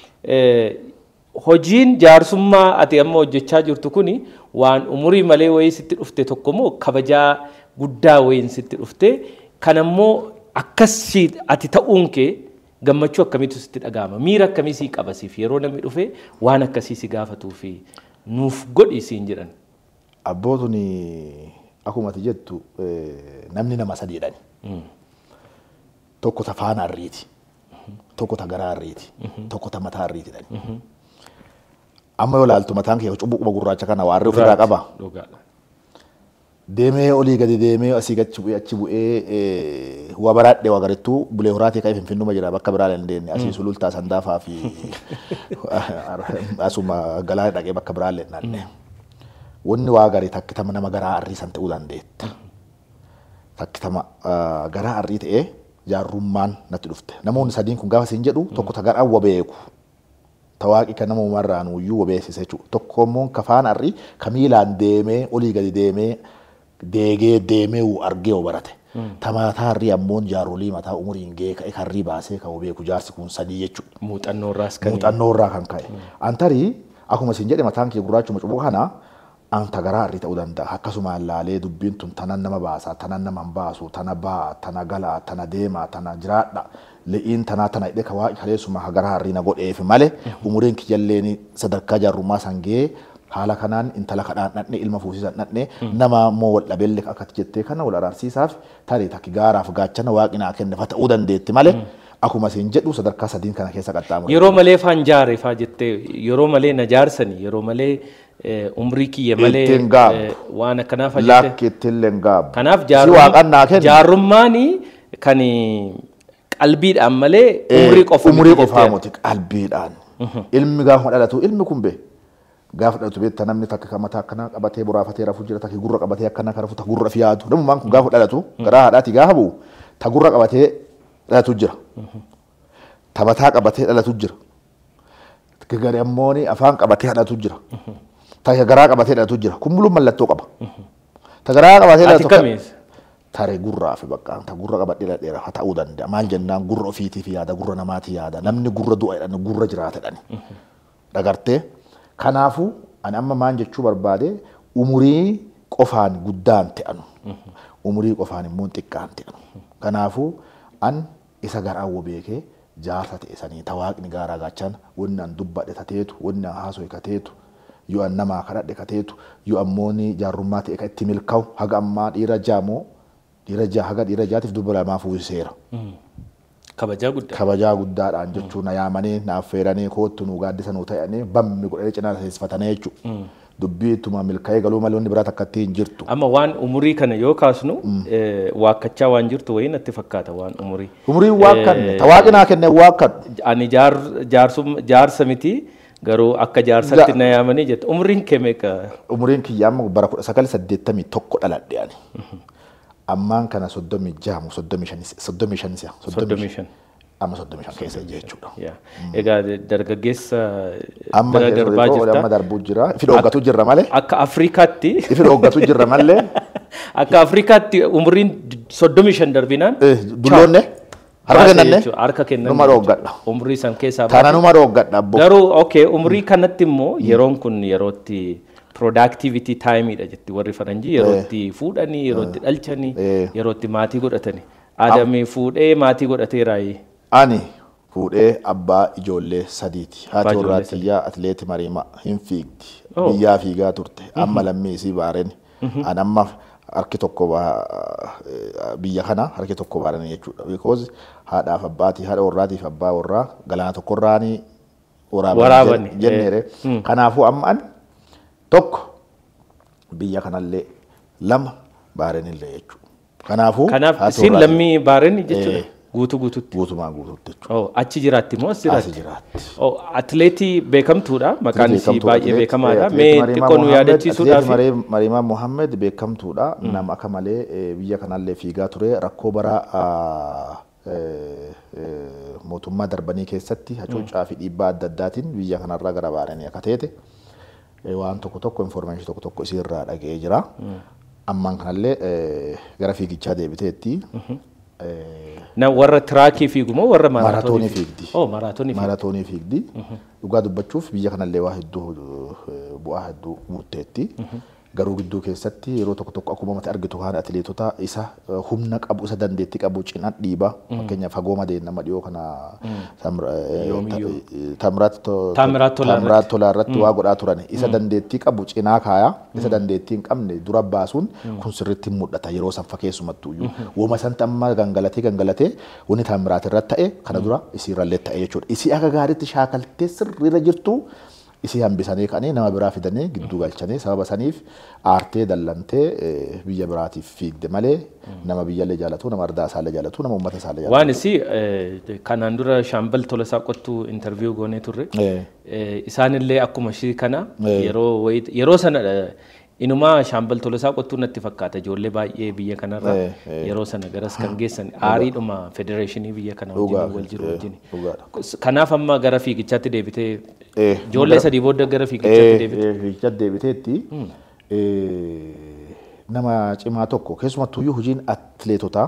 hojiin jaarsummaa ati amma hojjechaa jirtu kuni waan umurii malee wayii sitti dhufte tokkomoo kabajaa guddaa wayiin sitti dhufte kan ammoo akkasii ati ta'uun kee gammachuu akkamiitu sitti dhaga'ama miira akkamii sii qabasiif yeroo namni dhufe waan akkasii si gaafatuu fi nuuf godhi siin jedhan. Abbootuni akkuma ati jettu namni nama sadiidhani. Tokko ta faana arriiti, tokko ta garaa arriiti, tokko ta mataa arriitidhani. Amma yoo laaltu mataan kee cubbuu gurraacha kana waan ofirraa qaba. Deemee olii gadi deemee asii gachi bu'ee achi bu'ee waa baraadhee waa garittuu bulee horaatii ka'ee finfinnuma jira bakka biraa dandeenye asii sulultaa sandaafaa fi asuma galaana dhaqee bakka biraa leennanne. Wanni waa garii takkitama nama garaa arrii san ta'uu dandeetta. Takkitama garaa arrii ta'ee jaarrummaan natti dhufte. Namoonni sadiin kun gaafa siin jedhu tokko ta garaa wa beeku. Tawaaqi kan nama umarraan uyyuu wabeessise jechuudha. Tokko immoo kafaan arrii kamiilaan deemee olii gadi deemee deegee deemee argee barate. Tamaataa arrii ammoo jaarolii mataa umuriin gee ka'e harrii baasee kan wabeeku jaarsi kun sadii jechuudha. Muuxannoo irraas kan muuxannoo irraa kan ka'e. Antarii akkuma siin jedhe mataan kee gurraachuma cubbuu kana anta garaa arrii ta'uu danda'a. Akkasumaan laalee dubbiin tun tanan nama baasaa, tanan nama hin baasu, tana baa, tana galaa, tana deemaa, tana jiraadha. Le'in tanaa tana idee kawaa kaleessuma hagaraa harriina godheef malee umuriin kiyyalleen sadarkaa jaarrummaa sangee haala kanaan intala kadhaan dhadhee ilma fuusisan dhadhee nama immoo wal dhabelle akka jettee kana wal araarsiisaaf tarii takki gaaraaf gaachana waaqinaa kennefa ta'uu dandeetti malee akkuma isin jedhu sadarkaa sadiin kana keessa qaxxaamura. Yeroo malee faan jaare faa jettee yeroo malee na jaarsanii yeroo malee umrii kiyya malee waan akkanaaf jettee lakkittilleen gaabbu. Kanaaf jaarrummaanii kan qalbiidhaan malee umrii qofa umrii qofaa miti qalbiidhaan ilmi gaafa dhalatu ilmi kun bee gaafa dhalatu beekta namni takka kan mataa akkana qabatee boraafatee rafuu jira takki gurra qabatee akkana kan rafu ta gurra fi yaadu namummaan kun gaafa dhalatu garaa haadhaati gaafa bu'u ta gurra qabatee dhalatu jira ta mataa qabatee dhalatu jira takka gari ammoo afaan qabatee dhalatu jira takka garaa qabatee dhalatu jira kun buluun mallattoo qaba ta garaa qabatee dhalatu tare gurraa fi bakka ta gurra qabadhee dheeraa haa ta'uu danda'a maal jennaan gurra ofiitiif yaada gurra namaati yaada namni gurra du'aadhaan gurra jiraatadhaan dhagartee kanaafu ani amma maan jechuu barbaade umurii qofaan guddaan ta'anu umurii qofaan immoo xiqqaan ta'anu kanaafu an isa garaa beekee jaarsa ta'e sanii tawaaqni gaaraa gaachan wanni an dubbadhe tateetu wanni an haasoo kateetu yoo an namaa kadhadhe kateetu yoo ammoo jaarrummaa ta'e kan itti milkaa'u haga ammaa dhiira jaamoo dhiira jaa haga dhiira jaatiif dubba lamaa fuusiseera. Kabajaa guddaa. Kabajaa guddaadhaan jechuun na yaamanii na affeeranii koottu nu gaaddisa nu ta'anii bammi godhanii cinaa taasifatanii jechuudha. Dubbii ittuma milkaa'ee galuu malee wanni biraa takkatti hin jirtu. Amma waan umurii kana yoo kaasnu waakkachaa waan jirtu wayii natti fakkaata waan umurii. Umurii waakkanne tawaaqinaa kenne waakkadhu. Ani jaarsa miti garuu akka jaarsatti na yaamanii jettu umriin kee meeqa? Umriin kiyyaa amma bara kudha sagal saddeettamii tokko dhaladhe ani. Ammaan kana soddomii jahamu soddomii shanis soddomii shanis soddomii shan amma soddomii shan keessa jechuudha. Egaa dargaggeessa bira darbaa jirta. Amma darbuu jira. Ifi dhooggatu jirra malee. Akka Afrikaatti. Ifi dhooggatu jirra malee. Akka Afrikaatti umriin soddomii shan darbinaan. Dulloonne. Harka kennanne. Harka kennanne. Numa dhooggadha. Umrii san keessaa. Taana numa dhooggadha. Garuu okay umrii kanatti immoo yeroon kun yerootti productivity time ida jetti warri faranjii yerootti fuudhanii yerootti dhalchanii yerootti maatii godhatanii aadamee fuudhee maatii godhateeraayi. Ani fuudhee abbaa ijoollee sadiiti haati warraatiyyaa atleeti Mariima hin fiigdi biyyaa fiigaa turte amma lammii isii baareen Anamma harki tokko biyya kana harki tokko baadhanii jechuudha. Because haadhaaf abbaati haadha warraatiif abbaa warraa galaana tokkorraanii waraaban jenneere. Kanaafuu amma an tokko biyya kanallee lama baarenillee jechuudha. Kanaafuu kanaaf isin lammii baaren jechuudha. Guutuu guutuutti. Guutumaa guutuutti jechuudha. Oh achi jiraatti moo as jiraatti? As jiraatti. Oh atileetii beekamtuudha maqaan isii baay'ee beekamaadha. Mee xiqqoo nu yaadachiisuudhaaf. Mariimaa Mohammed beekamtuudha. Nama akka malee biyya kanallee fiigaa ture rakkoo bara mootummaa darbanii keessatti hacuuccaa fi dhiibbaa adda addaatiin biyya kanarraa gara baaranii akka teete waan tokko tokko information tokko tokko isiirraa dhaga'ee jira. Ammaan kanallee gara fiigichaa deebiteetti. Na warra tiraakii fiigu moo warra maaraatoonii fiigdi? Oh maaraatoonii fiigdi. Maaraatoonii fiigdi. Dhugaa dubbachuuf biyya kanallee waa hedduu bu'aa hedduu guutteetti. Garuu gidduu keessatti yeroo tokko tokko akkuma mata argitu haala atileetota isa humna qabu isa dandeettii qabu cinaa dhiiba. Fakkeenyaaf fagoo madeen nama dhiyoo kana Tamiraat Tolaa irratti waa godhaa turan isa dandeettii qabu cinaa kaayaa isa dandeettii hin qabne dura baasuun kun sirriitti mul'ata yeroo san fakkeessumattuu iyyuu. Wooma santi amma gangalatee gangalatee wanni Tamiraat irratti ta'e kana dura isiirrallee ta'e jechuudha. Isii akka gaariitti shaakaltee sirriirra jirtu. Isi hambisanii ka'anii nama biraa fidanii gidduu galchanii sababa saniif aartee dallantee biyya biraatiif fiigde malee nama biyyallee jaalatu nama ardaa isaallee jaalatu nama uummata isaallee jaalatu. Waan isi kanaan dura shaambal Tolasaa qottuu interviyuu goonee turre isaanillee akkuma ishii kana yeroo yeroo sana inumaa shaambal Tolasaa qottuu natti fakkaata ijoollee baay'ee biyya kanarra yeroo sana garas kan geessan aariidhuma federeeshinii biyya kana wajjin wal jiru wajjin. Kanaaf amma gara fiigichaatti deebitee ijoollee sadii booda gara fiigichaatti deebitee. Fiigichaatti deebiteetti nama cimaa tokko keessumattuu hojiin atileetotaa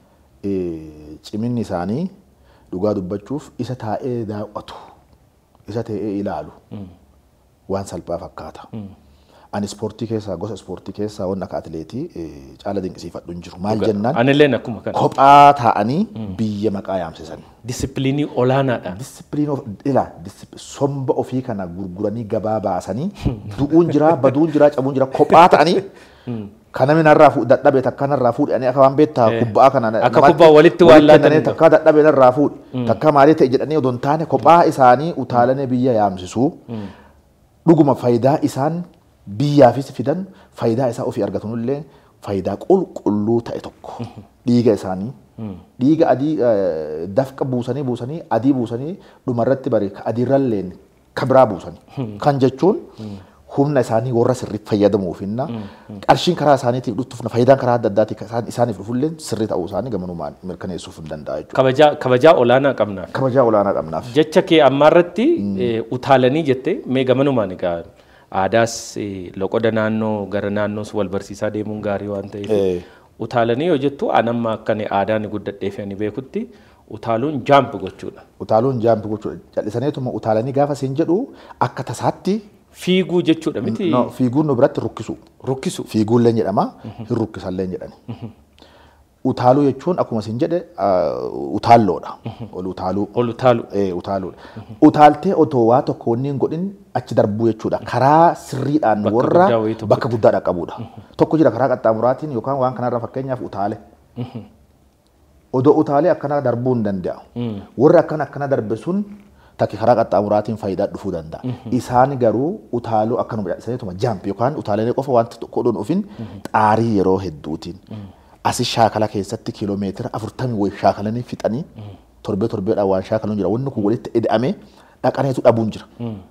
ciminni isaanii dhugaa dubbachuuf isa taa'ee daawwatu isa taa'ee ilaalu waan salphaa fakkaata. Ani ispoortii keessaa gosa ispoortii keessaa waan akka atileetii caala dinqisiifadhu hin jiru. Maal jennaan? Anillee akkuma kana. Kophaa taa'anii biyya maqaa yaamsisan. Disipiliinii olaanaadha. Disipiliinii ila somba ofii kana gurguranii gabaa baasanii du'uun jira baduun jira cabuun jira kophaa ta'anii kana minarraa fuudh dadhabee takka narraa fuudhanii akka waan beektaa kubbaa kana akka kubbaa walitti waan laatanii takka dadhabee narraa fuudh takka maalii ta'e jedhanii odoo hin taane kophaa isaanii utaalanii biyya yaamsisuu dhuguma faayidaa isaan biyyaafis fidan faayidaa isaa ofii argatanullee faayidaa qulqulluu ta'e tokko dhiiga isaanii dhiiga adii dafqa buusanii buusanii adii buusanii dhumarratti bare adiirralleen kabraa buusanii kan jechuun humna isaanii warra sirriitti fayyadamuufinna qarshiin karaa isaaniitiif dhuftuuf faayidaan karaa adda addaatiif isaaniif dhufullee sirrii ta'uu isaanii gamanumaan mirkaneessuuf hin danda'a jechuudha. Kabajaa kabajaa olaanaa qabnaaf. Kabajaa olaanaa qabnaaf. Jecha kee ammaarratti utaalanii jettee mee gamanumaan egaa aadaas loqoda naannoo gara naannoos wal barsiisaa deemuun gaarii waan ta'eef utaalanii yoo jettu anamma akka aadaan guddadheef ani beekutti utaaluun jaampi gochuudha. Utaaluun jaampi gochuudha. Jal'isaniituma utaalanii gaafa siin jedhu akka tasaatti fiiguu jechuudha miti. No fiiguun nu biratti rukkisu. Rukkisu. Fiiguullee jedhama hin rukkisallee jedhani. Utaaluu jechuun akkuma siin jedhe utaalloodha. Ol utaaluu. Ol utaaluu. Eh utaaluudha. Utaaltee otoo waa tokko wanni hin godhin achi darbuu jechuudha. Karaa sirriidhaan warra bakka guddaadha qabudha. Tokko jira karaa qaxxaamuraatiin yookaan waan kanarra fakkeenyaaf utaale. Odoo utaalee akkana darbuu hin danda'a. Warra akkana akkana darbe sun takki karaa qaxxaamuraatiin faayidaa dhufuu danda'a. Isaan garuu utaaluu akkanuma jedhaniituma jaampi yookaan utaalee qofa wanti tokko odoon dhufin xaarii yeroo hedduutiin. Asi shaakala keessatti kiiloomeetira afurtamii wayi shaakalanii fixanii torbee torbeedhaan waan shaakaluun jira. Wanni kun walitti ida'amee dhaqaneetu dhabuun jira.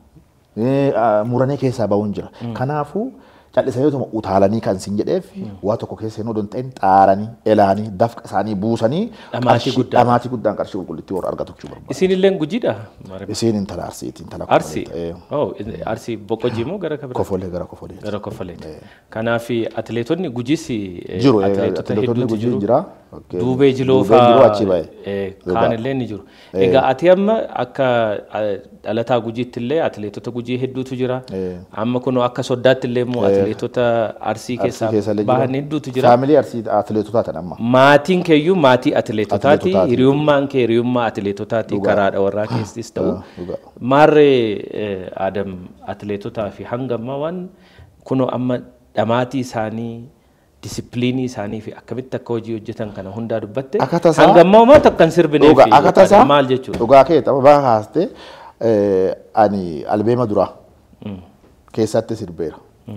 Muranii keessaa bahuun jira. Kanaafuu callisaniituma utaalanii kan siin jedheef waa tokko keessa hin odoon ta'in xaaranii elaanii dafqa isaanii buusanii dhamaatii guddaan qarshii qulqullittii warra argatu jechuu barbaada. Isin illee gujiidha? Isiin intala Arsiiti. Arsii? Arsii boqqojii moo gara kabira? Kofolee gara kofolee. Gara kofolee. Kanaaf atileetonni gujiis jiru. Atileetonni gujii jira. Duubee jiloo fa'aa kaan illee ni jiru. Egaa ati amma akka dhalataa gujiitti illee atileetota gujii hedduutu jira. Amma kun akka soddaatti illee immoo atileetota Arsii keessaa bahan hedduutu jira. Faamilii Arsii atileetotaati amma. Maatiin keeyyuu maatii atileetotaati. Hiriyummaan kee hiriyummaa atileetotaati karaadha warraa keessis ta'u. Maarree Adam atileetotaa fi hangamma waan kunoo amma dhamaati isaanii disipiliinii isaanii fi akkamitti akka hojii hojjetan kana hundaa dubbatte Akkatasaa- hangammoo maa tokko kan sirbinee Dhugaa fi akkatasaa maal jechuudha. dhugaa kee tapha haaste ani albeema duraa keessatti sirbeera.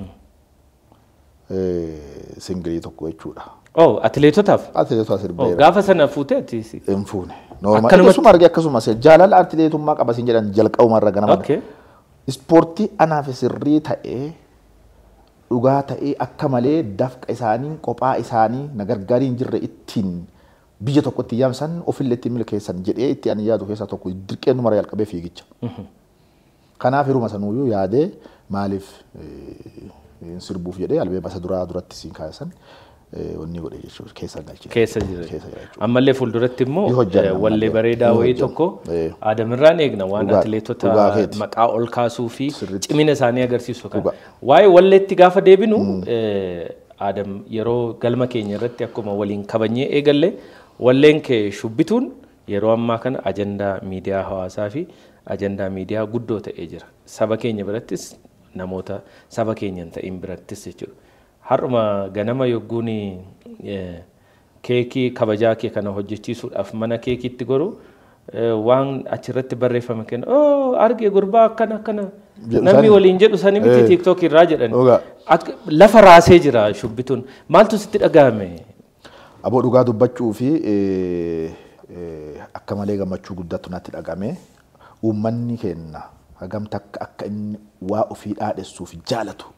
Singilii tokko jechuudha. Oh atileetotaaf. Atileetota Oh sirbeera. gaafa sana fuutee atiisi. Hin fuune. Normaal Akkanumatti- akkasuma arge akkasuma se jaalala atileetummaa qaba sin jedhan jalqabuma irra ganama. Okay. Ispoortii anaaf sirrii ta'ee dhugaa ta'ee akka malee dafqa isaanii qophaa isaanii na gargaarii hin jirre ittiin biyya tokkotti yaamsan ofillee ittiin milkeessan jedhee itti ani yaadu keessaa tokko dirqeen numara jalqabee fiigicha. Kanaaf hiruma sanuyyuu yaadee maaliif hin sirbuuf jedhee albeema isa duraa duratti siin kaasan wanni godhe jechuudha keessa galchee. Keessa jira. Keessa jira jechuudha. Ammallee fuulduratti immoo Ni hojjanna eh, wallee ammallee. bareedaa Ni wayii hojjanna. tokko Eh. aadamirraan eegna waan Dhugaa- atileetota dhugaa keeti. maqaa ol kaasuu fi Sirriitti. cimina isaanii agarsiisu kan. Dhugaa. Waa'ee walleetti gaafa deebinu eh, aadam yeroo galma keenya irratti akkuma waliin kabanyee eegalle walleen kee shubbituun yeroo ammaa kana ajandaa miidiyaa hawaasaa fi ajandaa miidiyaa guddoo ta'ee jira. Saba keenya birattis namoota saba keenya hin ta'in birattis jechuudha. Har'uma ganama yogguun eh, keekii kabajaa kee kana hojjechiisuudhaaf mana keekiitti goru eh, waan achirratti barreeffame kenna oh arge gurbaa akkana akkana Jedhu namni sani. waliin jedhu sani miti Eh. tiktok irraa jedhan Dhugaa. Akka- lafa raasee jira shubbituun maaltu sitti dhagahame Aboo dhugaa dubbachuu fi eh, eh, akka malee gammachuu guddaatu natti dhagame uummanni keenya hagam takka akka inni waa ofii dhaadhessuuf jaalatu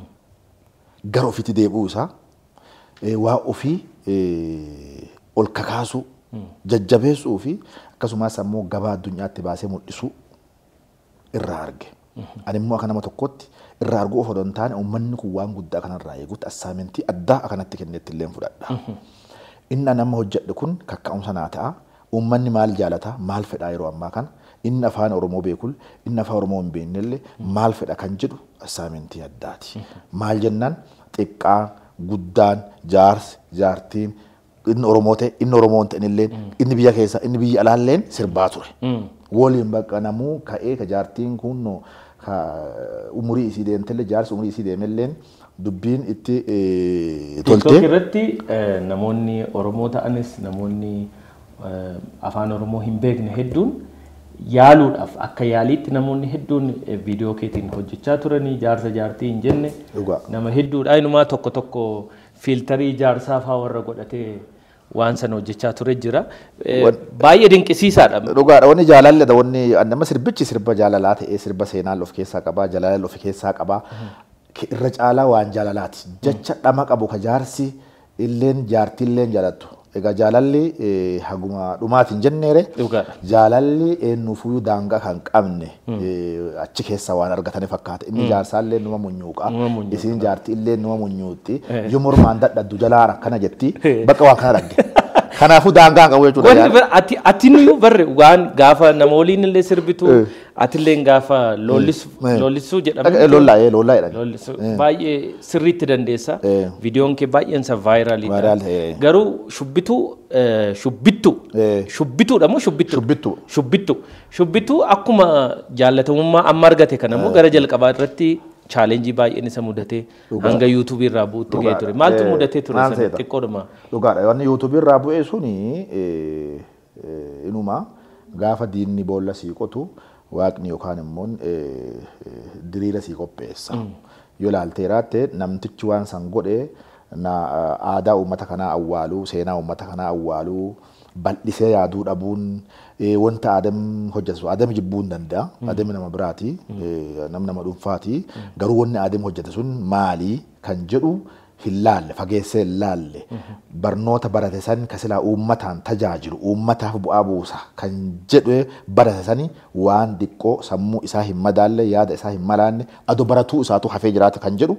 gara ofiitti deebi'uu isaa eh, waa ofii eh, ol kakaasuu jajjabeessuu fi akkasumas ammoo gabaa addunyaatti baasee mul'isuu irraa arge. Ani immoo akka nama tokkotti irraa arguu ofoo hin taane uummanni kun waan guddaa kanarraa eeguutti assaamintii addaa akkanatti kennetti illee fudhadha. Inni nama hojjedhe kun kakka'umsa naa ta'a. Uummanni maal jaalata maal fedhaa yeroo ammaa kana inni afaan Oromoo beekul inni afaan Oromoo hin beeknellee maal fedha kan jedhu assaamintii addaati. Maal jennaan xiqqaa guddaan jaarsi jaartiin inni Oromoo ta'e inni Oromoo hin ta'inillee inni biyya keessa inni biyya alaalleen sirbaa ture. Waliin bakka namuu ka'ee ka jaartiin kun ka umurii isii deemtellee jaarsi umurii isii deemelleen dubbiin itti eh, tiktok tolte. irratti eh, namoonni oromoo ta'anis namoonni eh, afaan oromoo hin beekne hedduun yaaluudhaaf akka yaaliitti namoonni hedduun eh, viidiyoo keetiin hojjechaa turanii jaarsa jaartii hin jenne Dhugaa. nama hedduudha inumaa tokko tokko fiiltarii jaarsaa faa warra godhatee waan sana hojjechaa ture jira Eh, Wan- baay'ee dinqisiisaadha. Dhugaadha wanni jaalalledha wanni nama sirbichi sirba jaalalaa ta'ee sirba seenaa of keessaa qabaa jaalala of keessaa qabaa irra caalaa waan jaalalaati jecha dhama qabu ka jaarsi illeen jaartii illeen jaalattu egaa jaalalli eh, haguma dhumaatiin jenneere Dhugaadha. jaalalli eenyuufuu daangaa kan qabne eh, achi keessa waan argatanii fakkaata inni jaarsaallee numa munyuuqa Numa munyuuqa. isiin jaartii illee numa munyuutti Eh. yoo mormaan dadhabdu jalaa rakkana jetti bakka waan kana dhagge kanaafuu daangaa hin qabu jechuudha Wanni jaalala. bir- ati ati niyyuu barre waan gaafa nama waliin illee sirbitu atillee gaafa lollisu Eh. lollisuu Dhaqa- jedhamu. lollaa eh, lollaa jedhani. Lollisu Eh. baay'ee sirriitti dandeessa. Eh. Viidiyoon kee baay'een isa vaayiraalidha. Vaayiraal ta'e. Garuu shubbituu eh, shubbittu Eh. shubbituudha moo shubbittu? Shubbittu. Shubbittu. Shubbittuu akkuma jaalatamummaa amma argate kana immoo gara jalqabaa irratti chaalenjii baay'een isa mudatee hanga yuutuubii irraa bu'utti ga'ee ture. Maaltu mudatee ture Maal sana ta'edha? xiqqoodhuma? Dhugaadha. Wanni yuutuubii irraa bu'ee suni eh, eh, inuma gaafa diinni boolla sii qotu waaqni yookaan immoo eh, eh, diriira sii qopheessa. Yoo ilaaltee jiraatte namtichi waan san godhe na aadaa uummata kanaa awwaaluu seenaa uummata kanaa awwaaluu bal'isee yaaduu dhabuun eh, wanta aadam hojjetu aadam jibbuu hin danda'a. Aadami nama biraati eh, nam nama dhuunfaati. Garuu wanni aadam hojjete sun maali kan jedhu hin laalle fageessee hin laalle barnoota barate san ka silaa uummataan tajaajilu uummataaf bu'aa buusa kan jedhu barate sani waan diqqoo sammuu isaa hin madaalle yaada isaa hin malaanne adoo baratuu isaatu hafee jiraata kan jedhu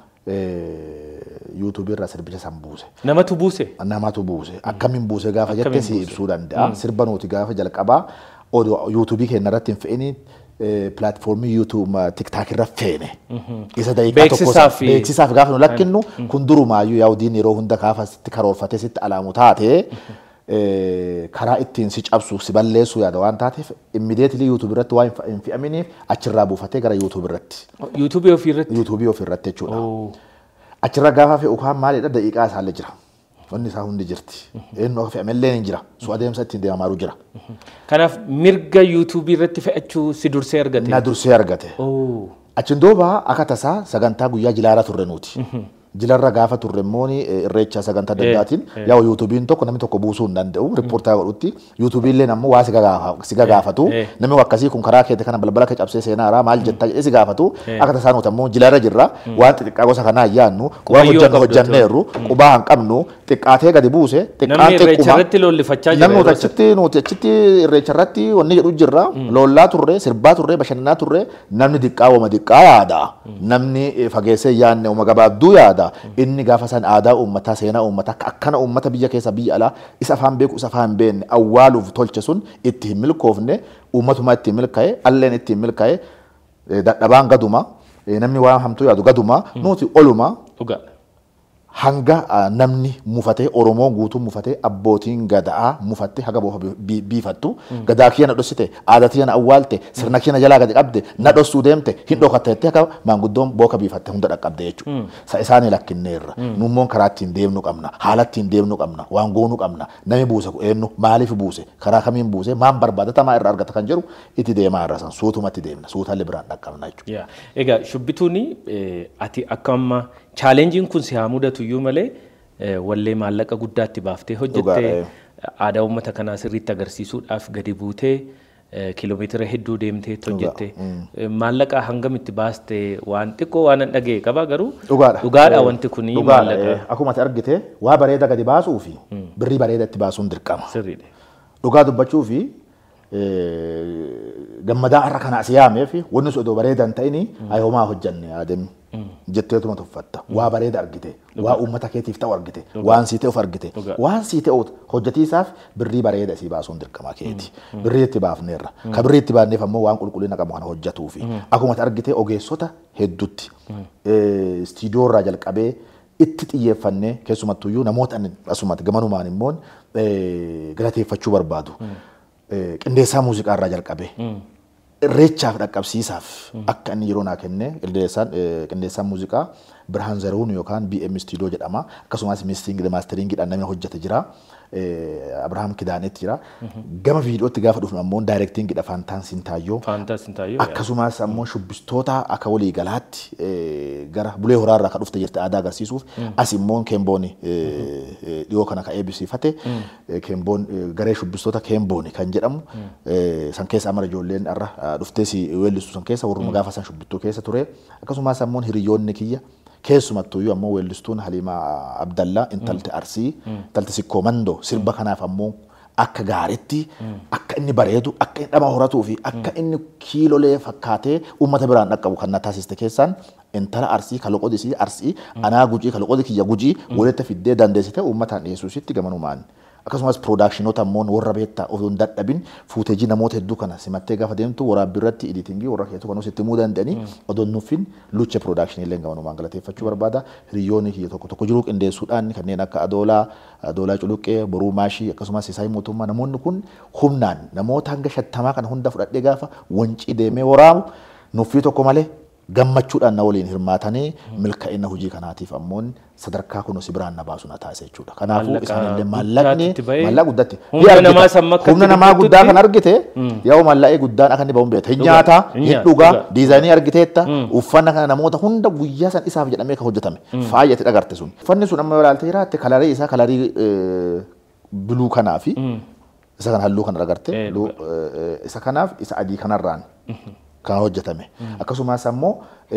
yuutuubii irraa sirbicha san buuse. Namatu buuse. Namatu buuse. Akkamiin buuse gaafa jette Akkamiin si buuse? ibsuu danda'a. Sirba nuti gaafa jalqabaa odoo yuutuubii keenya irratti hin fe'ini pilaatfoormii yuutuub tiktaak irra feene. Isa daqiiqaa tokko Beeksisaaf- beeksisaaf gaafa nu lakkinnu kun durumaayyuu yaa'udiin yeroo hunda gaafa sitti karoorfatee sitti alaamu taate eh, karaa ittiin si cabsuuf si balleessuu yaada waan taateef immideetilii yuutuub irratti waan hin fe'aminiif achirraa buufatee gara yuutuub irratti yuutuubii ofii irratti. yuutuubii ofii irratti jechuudha. Oh. achirra gaafa fe'u kaan maalidha daqiiqaa isaallee jira. Wanni isaa hundi jirti. Eenyu akka fe'amellee ni jira. Su adeemsa ittiin deemamaa jira. Kanaaf mirga yuutuubii irratti fe'achuu si dursee argate. Na dursee argate. Achiin duuba akka tasaa sagantaa guyyaa jilaara turre nuti. Jilarra gaafa turre mooni irreecha sagantaa dandaatiin yaa yuutuubiin tokko namni tokko buusuu hin danda'u riippoortaa godhutti yuutuubiillee nammoo waa si gaafatu namni akkasii kun karaa keete kana balbala kee cabsee seenaa raa maal jettaa jedhee si gaafatu akka tasaa nuti ammoo jilarra jirra waan xixiqqaa gosa kanaa yaannu waan hojjannu hojjanneerru qubaa hin qabnu xiqqaatee gadi buuse xiqqaatee qubaa namni nuti achitti nuti achitti irreecharratti wanni jedhu jirra loollaa turre sirbaa turre bashannanaa turre namni xiqqaa wama xiqqaa yaada namni fageessee yaanne wama gabaabduu yaada. Inni gaafa san aadaa uummataa seenaa uummataa akkana uummata biyya keessa biyya alaa isa afaan beeku isa afaan beekne awwaaluuf tolche sun itti hin milkoofne uummatuma itti milkaa'e alleen itti milkaa'e dadhabaan gaduma namni waan hamtuu yaadu gaduma nuti oluma hanga namni mufatee Oromoon guutuu mufatee abbootiin gadaa mufattee haga boofa biifattu gadaa kiyya na dhossite aadaa kiyya na awwaalte sirna kiyya na jalaa gadi qabde na dhossuu deemte hin dhokatteetti akka maanguddoon booka biifatte hunda dhaqqabde jechuudha. Sa isaanii lakkinneerra nummoon karaa ittiin deemnu qabna haala ittiin deemnu qabna waan goonuu qabna nami buuse eenyu maaliif buuse karaa kamiin buuse maan barbaadatamaa irraa argata kan jedhu itti deemaa irra san suutumatti deemna suutaallee biraan dhaqqabna jechuudha. Egaa shubbituuni ati akka amma chaalenjiin kun si haa mudatu iyyuu malee wallee maallaqa guddaatti baaftee hojjettee aadaa uummata kanaa sirriitti agarsiisuudhaaf gadi buutee kiiloomeetira hedduu deemtee hojjettee maallaqa hangamitti baastee waan xiqqoo waan dhagee qaba garuu dhugaadha wanti kun maallaqa. Akkuma ati argite waa bareeda gadi baasuu fi birrii bareeda itti baasuun dirqama. Sirriidha. Dhugaa dubbachuu fi gammadaa har'a kana as yaamee fi wanni sun odoo bareedan ta'ini ayoomaa hojjanne adeemi. Jetteetuma tuffatta waa bareeda argite waa uummata keetiif ta'u argite waan sii ta'uuf argite waan sii ta'u hojjetiisaaf birrii bareeda sii baasuun dirqama keeti birrii itti baafneerra ka birrii itti baafneef ammoo waan qulqullina qabu kana hojjetuufi akkuma argite ogeessota hedduutti istiidiyoo irraa jalqabee itti xiyyeeffannee keessumattuyyuu namoota asumatti gamanumaan immoo galateeffachuu barbaadu qindeessaa muuziqaa irraa jalqabee irreechaaf dhaqqabsiisaaf akka inni yeroo naa kenne qindeessaan qindeessaan muuziqaa Birhaan Zaruun yookaan B M Studio jedhama akkasumas mixing masteringiidhaan namni hojjete jira Abrahaam Kidaanetti jira gama viidiyootti gaafa dhufnu ammoo daayirektingiidha Faantaan Sintaayyoo Faantaan Sintaayyoo akkasumas ammoo shubbistoota akka walii galaatti gara bulee horaarraa kan dhufte jirte aadaa agarsiisuuf as immoo Keembooni dhiyoo kana ka eebbisiifate Keemboon garee shubbistoota Keembooni kan jedhamu san keessa amara ijoolleen irra dhuftee si weellistu san keessa warruma gaafa san shubbittuu keessa ture akkasumas ammoo hiriyoonni kiyya keessumattuyyuu ammoo weellistuun Halimaa Abdallaa intalti Arsii intalti Sikkoo Mandoo sirba kanaaf ammoo akka gaariitti akka inni bareedu akka inni dhama horatuu fi akka inni kiilolee fakkaatee uummata biraan dhaqqabu kan na taasiste keessaan intala Arsii kaloqodisii Arsii anaa gujii kaloqodi kiyya gujii walitti fiddee dandeessite uummataan dhiyeessuusitti gamanumaan. Akkasumas production ammoo warra beektaa osoo hin dadhabin fuuteejii namoota hedduu kana simattee gaafa deemtu waraabbii irratti editingii warra keessatti kan sitti muu danda'anii odoo nuffin lucha production illee gamanumaan galateeffachuu barbaada hiriyoonni kiyya tokko tokko jiruu qindeessuudhaan kanneen akka Adoolaa Adoolaa Culuqqee Boruu Maashii akkasumas Isaay Mootummaa namoonni kun humnaan namoota hanga shantamaa kana hunda fudhadhee gaafa wancii deemee waraabu nuffii tokko malee gammachuudhaan na waliin hirmaatanii milkaa'ina hojii kanaatiif ammoo sadarkaa kun si biraan na baasu na taasise jechuudha. Kanaafuu isaanillee maallaqni maallaqa guddatti humna namaa guddaa kan argite yoo maallaqee guddaan akka inni ba'uun beekta hin nyaataa hin dhugaa diizaayinii argiteetta uffanna kana namoota hunda guyyaa san isaaf jedhamee kan hojjetame faayate dhagarte sun. Uffanni sun amma ilaaltee jiraatte kalarii isaa kalarii biluu kanaa fi isa kan halluu kan dhagarte isa kanaaf isa adii kanarraan kan hojjetame akkasumas ammoo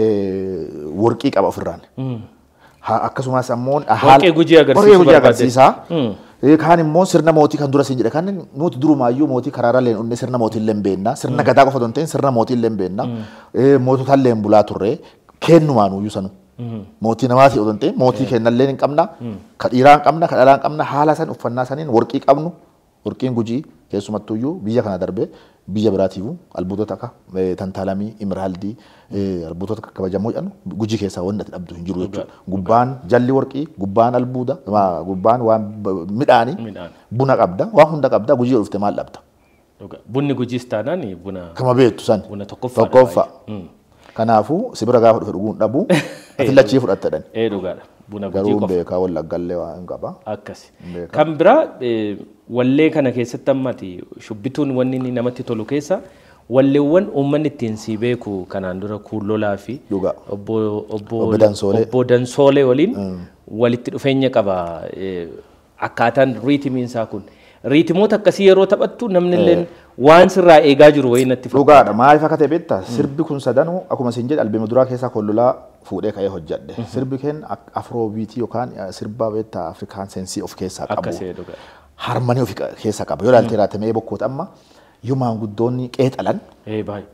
warqii qaba ofirraan akkasumas ammoo warqee gujii agarsiisa kaan immoo sirna mootii kan dura siin jedhe kan nuti durumaayyuu mootii karaarra leen unne sirna mootii illee beenna sirna gadaa qofa don ta'in sirna mootii illee beenna mootota illee bulaa turre kennumaanuyyuu sanu mootii namaati odon ta'in mootii kennallee hin qabna ka dhiiraa hin qabna ka dhalaa hin qabna haala san uffannaa saniin warqii qabnu warqiin gujii keessumattuyyuu biyya kana darbe biyya biraatiifu albuutota akka tantaalamii imiraaldii albuutota akka kabajamoo jedhamu gujii keessaa wanti ati dhabdu hin jiru jechuudha. Gubbaan jalli warqii gubbaan albuuda gubbaan waan midhaanii buna qabda waan hunda qabda gujii dhufte maal dhabda. Bunni gujiis taanaan buna kama beektu san buna tokkoffaa. Tokkoffaa. Kanaafu sibira gaafa dhufe dhuguun dhabu ati lachii fudhattadhan. Ee dhugaadha. Buna gujii qofa. Garuu beekaa wal laggallee waan qaba. Akkasi. Kan biraa wallee kana keessatti ammati shubbituun wanni inni namatti tolu keessa walleewwan uummanni ittiin si beeku kanaan dura kuullolaa fi obbo obbo obbo Dansoolee waliin walitti dhufeenya qaba. Akkaataan riitimiin isaa kun riitimoota akkasii yeroo taphattu namni illee waan sirraa eegaa jiru wayii natti fakkaata. Dhugaadha. Maaliif akka ta'e beektaa sirbi kun sadanuu akkuma isin jedhe albeema duraa keessaa kuullolaa fuudhee ka'ee hojjedhe. Sirbi keen afroobiitii yookaan sirba beektaa Afrikaan seensii of keessaa qabu. Akkasii dhugaa. Harmanii of keessaa qaba. Yoo ilaalte raatamee bokkoota amma yoo maanguddoonni qeexalan. Ee baay'ee.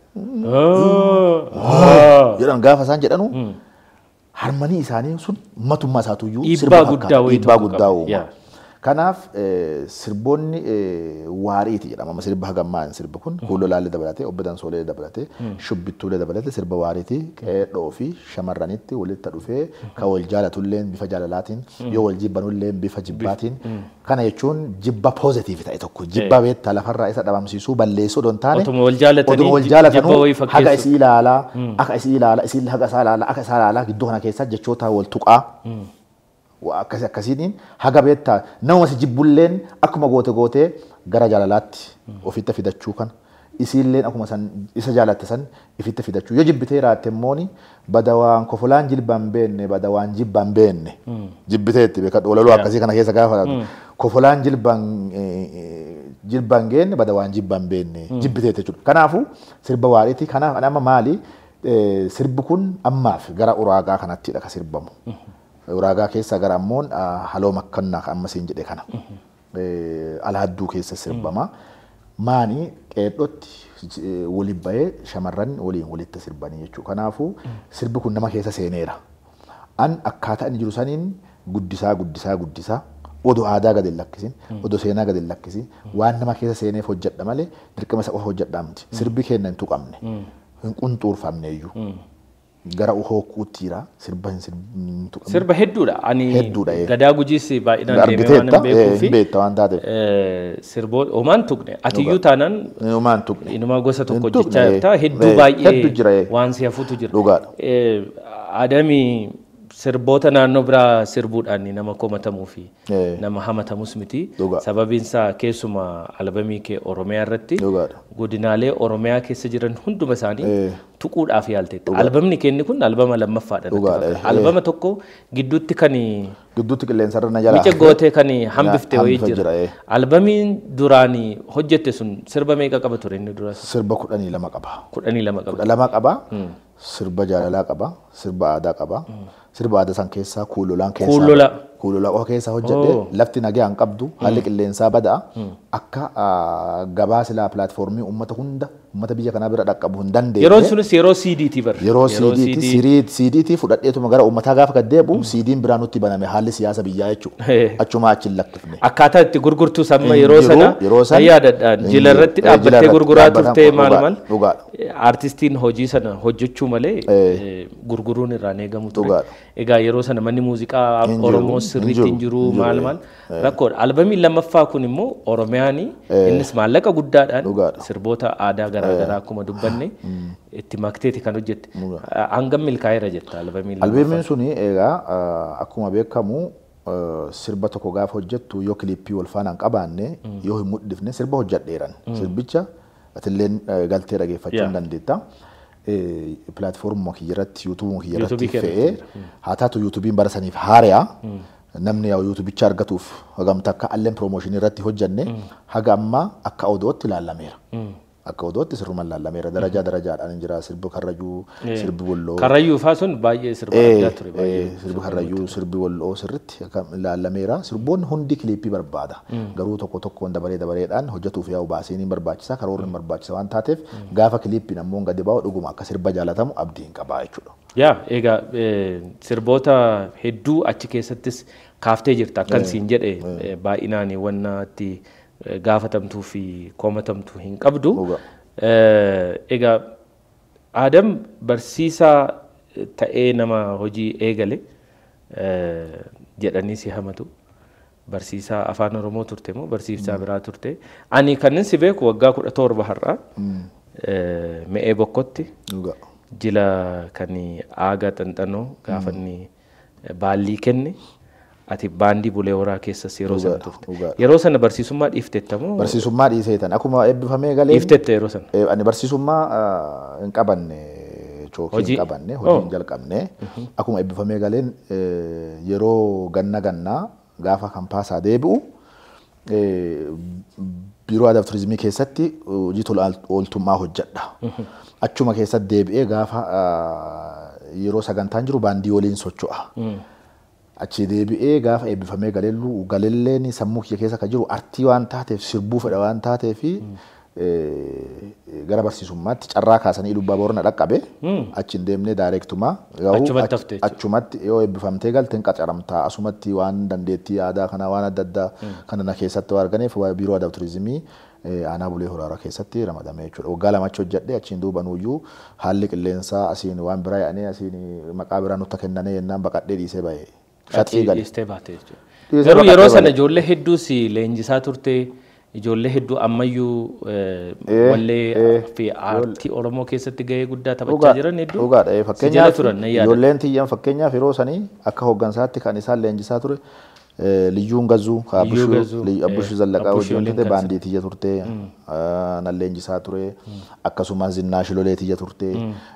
Jedhan gaafa isaan jedhanu harmanii isaanii sun matummaa isaatuyyuu dhiibbaa guddaa wayii dhiibbaa guddaa uuma. Kanaaf sirboonni waariiti jedhama. Sirba hagammaan sirbi kun kuullolaallee dabalatee obbo Dansoolee dabalatee shubbittuulee dabalatee sirba waariiti qeedhoo fi shamarranitti walitti dhufee kan wal jaalatullee bifa jaalalaatiin yoo wal jibbanullee bifa jibbaatiin kana jechuun jibba poozitiiv ta'e tokko jibba beektaa lafarraa isa dhabamsiisuu balleessuu don taane otuma wal jaalatanii wal jaalatanii haga isii ilaalaa akka isii ilaalaa isii haga isaa ilaalaa akka isaa ilaalaa gidduu kana keessa jechoota wal tuqaa akkasii akkasiin haga beektaa nama si jibbulleen akkuma goote gootee gara jaalalaatti ofitti fidachuu kan isiilleen akkuma san isa jaalatte san ifitti fidachuu yoo jibbitee raatte immooni badawaan kofolaan jilbaan beenne badawaan jibbaan beenne jibbiteetti beeka dholaluu akkasii kana keessa gaafa kofolaan jilbaan jilbaan geenne badawaan jibbaan beenne jibbiteetti jechuudha. Kanaafuu sirba waariiti. Kanaaf nama maali sirbi kun ammaaf gara uraagaa kanattidha ka sirbamu. Uraagaa keessa gara ammoon haloo makkannaa amma siin jedhe kana alhadduu keessa sirbama. Maani qeedhootti waliin bahee shamarran waliin walitti sirbanii jechuudha. Kanaafuu sirbi kun nama keessa seeneera. An akkaataa inni jiru saniin guddisaa guddisaa guddisaa odoo aadaa gadi hin lakkisin odoo seenaa gadi hin lakkisin waan nama keessa seeneef hojjedha malee dirqama isa qofa hojjedhaa miti. Sirbi keenya hin tuqamne hin qunxuurfamne iyyuu. Gara uhookuutti jira sirba hin tuqamne. Sirba hedduudha. Ani gadaa gujiis baay'inaan deemee waan beekuu fi beekta waan taateef. Sirboon omaan tuqne atiyyuu taanaan omaan tuqne inuma gosa tokko jechaa jirta hedduu baay'ee waan si hafuutu jira. Dhugaadha. Adamii sirboota naannoo biraa sirbuudhaan nama komatamuu fi nama hamatamus miti. Sababiinsaa keessuma albamii kee Oromiyaa irratti godinaalee Oromiyaa keessa jiran hunduma isaanii tuquudhaaf yaalteetta. Albamni keenni kun albama lammaffaadha. Albama tokko gidduutti kan gidduutti qilleensarra na jala mice gootee kan hambifte wayii jira. Albamiin duraan hojjette sun sirba meeqa qaba ture inni dura? Sirba kudhanii lama qaba. Kudhanii lama qaba. Kudha lama qaba. Sirba jaalalaa qaba. Sirba aadaa qaba. Sirba aadaa san keessaa kuulolaan keessaa kuulola kuulola qofa keessaa hojjedhe lafti nagaa hin qabdu haalli qilleensaa badaa akka gabaa silaa pilaatfoormii uummata hunda uummata biyya kanaa bira dhaqqabu hin dandeenye. Yeroon sunis yeroo C D T bar. Yeroo C D T siriit C D T fudhadheetuma gara uummataa gaafa gaddeebu C D'n biraan nutti baname haalli siyaasa biyyaa jechuudha. Achuma achi hin lakkifne. Akkaataa itti gurgurtu samma yeroo sana yaadadhaan jila irratti dhaabbattee gurguraa turtee maal maal artistiin hojii sana hojjechuu malee gurguruun irraan eegamu ture. Egaa yeroo sana manni muuziqaa Oromoo sirriitti hin jiru maal maal rakkoodha. Albamiin lammaffaa kun immoo Oromiyaanii innis maallaqa guddaadhaan sirboota aadaa garaagaraa akkuma dubbanne itti makteeti kan hojjette. Hangam milkaa'eera jetta albamiin lammaffaa. Albamiin suni egaa akkuma beekamu sirba tokko gaafa hojjettu yoo kiliippii wal faanaan qabaanne yoo hin mul'ifne sirba hojjedheeran. Sirbicha atilleen galtee dhageeffachuu hin dandeetta. Platform kiyyaratti YouTube kiyyaratti fe'ee haa taatu YouTubein bara saniif haariyaa namni yaa YouTubicha argatuuf hagamta akka alleen promotion irratti hojjenne haga amma akka odootti ilaalameera. Akka odootti sirrumaan ilaalameera darajaa darajaadhaan jira sirbi karrayyuu sirbi walloo. Karrayyuu faa sun baay'ee sirba addaa ture baay'ee. Sirbi karrayyuu sirbi walloo sirritti ilaalameera. Sirboonni hundi kiliippii barbaada. Garuu tokko tokkoon dabaree dabareedhaan hojjetuuf yaa'u baasee ni barbaachisa karoorri barbaachisa waan taateef gaafa kiliippiin ammoo gadi baa'u dhuguma akka sirba jaalatamu abdiin qabaa jechuudha. Yaa egaa sirboota hedduu achi keessattis kaaftee jirta akkan siin jedhe baay'inaan wannaatti gaafatamtuu fi komatamtuu hin qabdu. Egaa Adam barsiisaa ta'ee nama hojii eegale jedhanii si hamatu. Barsiisaa afaan Oromoo turte moo barsiisaa biraa turte? Ani kanneen si beeku waggaa kudha torba har'aa me'ee bokkotti jila kan aagaa xanxanoo gaafa inni baallii kenne ati baandii bulee horaa keessas yeroo sana turte. Yeroo sana barsiisummaa dhiiftettamoo? Barsiisummaa dhiiseetan akkuma eebbifamee galee. Dhiiftette yeroo sana? Ani barsiisummaa hin qabanne chookii hin qabanne hojii hin jalqabne akkuma eebbifamee galeen yeroo ganna gannaa gaafa kampaasaa deebi'u biiroo aadaa fi turizimii keessatti hojii tola ooltummaa hojjedha. Achuma keessatti deebi'ee gaafa yeroo sagantaan jiru baandii waliin socho'a. Achi deebi'ee gaafa eebbifamee galeellu galelleen sammuu kiyya keessa kan jiru artii waan taateef sirbuu fedha waan taateef gara barsiisummaatti carraa kaasanii Lubbaa Boorana dhaqqabe achi hin deemnee daayireektumaa achumatti yoo eebbifamtee galte hin qacaramtaa asumatti waan dandeettii aadaa kana waan adda addaa kana na keessatti waan arganeef biiroo aadaa fi turizimii aanaa bulee horaara keessatti ramadamee jechuudha. Waggaa lamachi hojjedhee achiin duuba nuyyuu haalli qilleensaa asiin waan biraa yaa'anii asiin maqaa biraa nutti kennanii yennaan baqadhee dhiisee ba'e. Shatii dhiistee baate jechuudha. Garuu yeroo sana ijoollee hedduus leenjisaa turte ijoollee hedduu ammayyuu wallee fi aartii Oromoo keessatti gahee guddaa taphachaa jiran hedduu. Dhugaadha. Fakkeenyaaf ijoolleen tiyyan fakkeenyaaf yeroo sanii akka hooggansaatti kan isaan leenjisaa ture Liyyuun Gazzuu Abbushuu Zallaqaa wajjin turte baandii tiyya turte nan leenjisaa ture akkasumas Zinnaash Lolee tiyya turte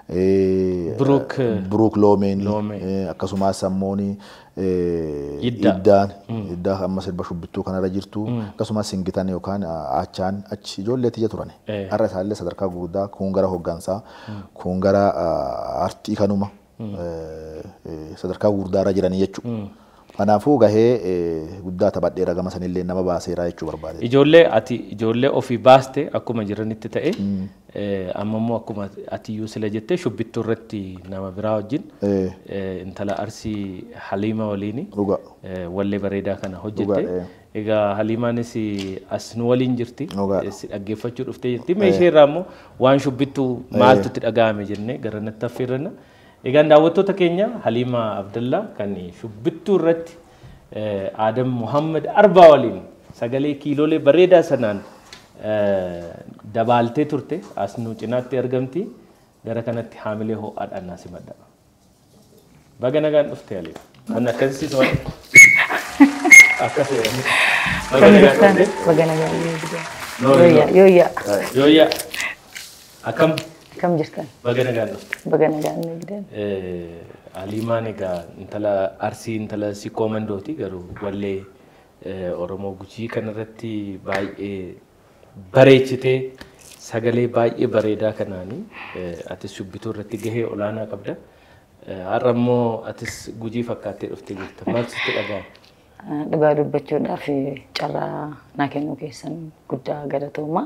Buruuk Loomeen akkasumas Sammoonii Iddaan Iddaa amma sirba shubbittuu kanarra jirtu akkasumas Singitan yookaan Aachaan achi ijoollee tiyya turan har'a isaallee sadarkaa gurguddaa kun gara hooggansaa kun gara aartii kanuma sadarkaa gurguddaarra jiranii jechuudha. Kanaafuu gahee guddaa taphadheera gama sanillee nama baaseera jechuu barbaade. Ijoollee ati ijoollee ofii baaste akkuma jiranitti ta'e amma immoo akkuma ati iyyuu sila jettee shubbittuu irratti nama biraa wajjin intala Arsii Haliima waliin wallee bareedaa kana hojjette. Egaa Haliimaanis as nu waliin jirti dhaggeeffachuu dhuftee jirti. Meeshee irraa immoo waan shubbittuu maaltu itti dhaga'ame jennee gara natti affeerranna. Egaan daawwattoota keenya Haliima Abdallaa kan shubbittuu irratti Adam Muhammad Arbaa waliin sagalee kiiloolee bareedaa sanaan dabaaltee turte as nu cinaatti argamti. Gara kanatti haamilee ho'aadhaan naas himadha. Baga nagaan dhufte Haliima. Kan akkasii so'an. Akkasii. Baga nagaan dhufte. Baga nagaan dhufte. Yooyyaa yooyyaa. Yooyyaa. Akkam. Kam jirtan? Baga nagaan dhufte. Baga nagaan dhufte. Haliimaan egaa intala Arsii intala Sikkoo Mandooti garuu wallee Oromoo Gujii kanarratti baay'ee bareechitee sagalee baay'ee bareedaa kanaanii atis shubbituu irratti gahee olaanaa qabda. Har'a immoo atis Gujii fakkaattee dhuftee jirta. Maal sitti dhaga'ama? Dhugaa dubbachuudhaaf carraa naa kennuu keessan guddaa galatooma.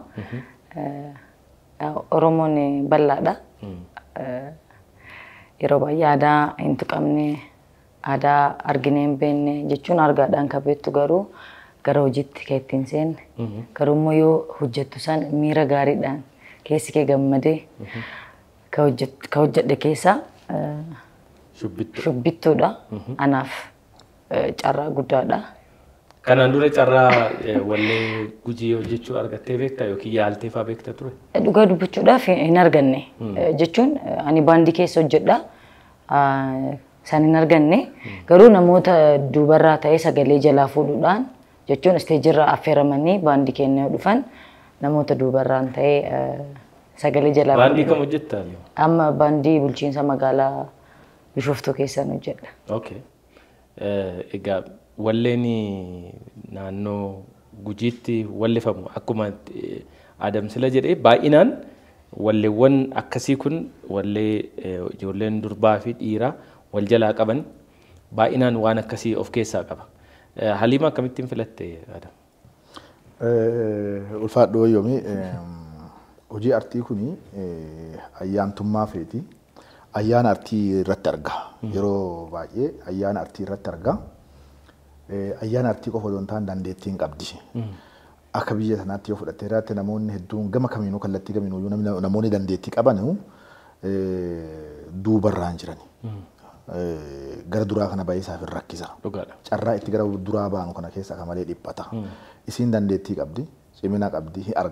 Oromoon bal'aadha. Yeroo baay'ee aadaa hin tuqamne aadaa arginee hin beekne jechuun argaadhaan kabeettu garuu gara hojiitti kan ittiin seenne garuu immoo yoo hojjettu san miira gaariidhaan keessi kee gammadee ka hojjedhe keessa shubbittuudha. Anaaf carraa guddaadha. Kanaan dura carraa wallee Gujii hojjechuu argattee beektaa yookiin yaaltee fa'aa beektaa ture? Dhugaa dubbachuudhaaf hin arganne jechuun ani baandii keessa hojjedha. San hin arganne garuu namoota duubarraa ta'ee sagalee jalaa fuudhuudhaan jechuun isteejirraa affeeramanii baandii kennee dhufan namoota duubarraan ta'ee sagalee jalaa fuudhuudhaan. Baandii kam hojjettaa? Amma baandii bulchiinsa magaalaa Bishoftuu keessan hojjedha. Okay. Egaa walleen naannoo Gujiitti wallefamu akkuma Adam sila jedhee baay'inaan walleewwan akkasii kun wallee ijoolleen durbaa fi dhiiraa wal jalaa qaban baay'inaan waan akkasii of keessaa qaba. Haliima akkamittiin filatte Adam? Ulfaadhu wayyoomii hojii artii kuni ayyaantummaa feeti. Ayyaana artii irratti arga. Yeroo baay'ee ayyaana artii irratti arga. Ayyaana artii qofa osoo hin taane dandeettiin qabdi. Akka biyya sanaatti yoo fudhattee jiraate namoonni hedduun gama kamiinuu kallattii kamiinuu namoonni dandeettii qaban duubarraan jirani. Gara duraa kana baay'ee isaaf hin rakkisa. Carraa itti gara duraa baanu kana keessa akka malee dhiphata. Isiin dandeettii qabdi, cimina qabdi, hin arga.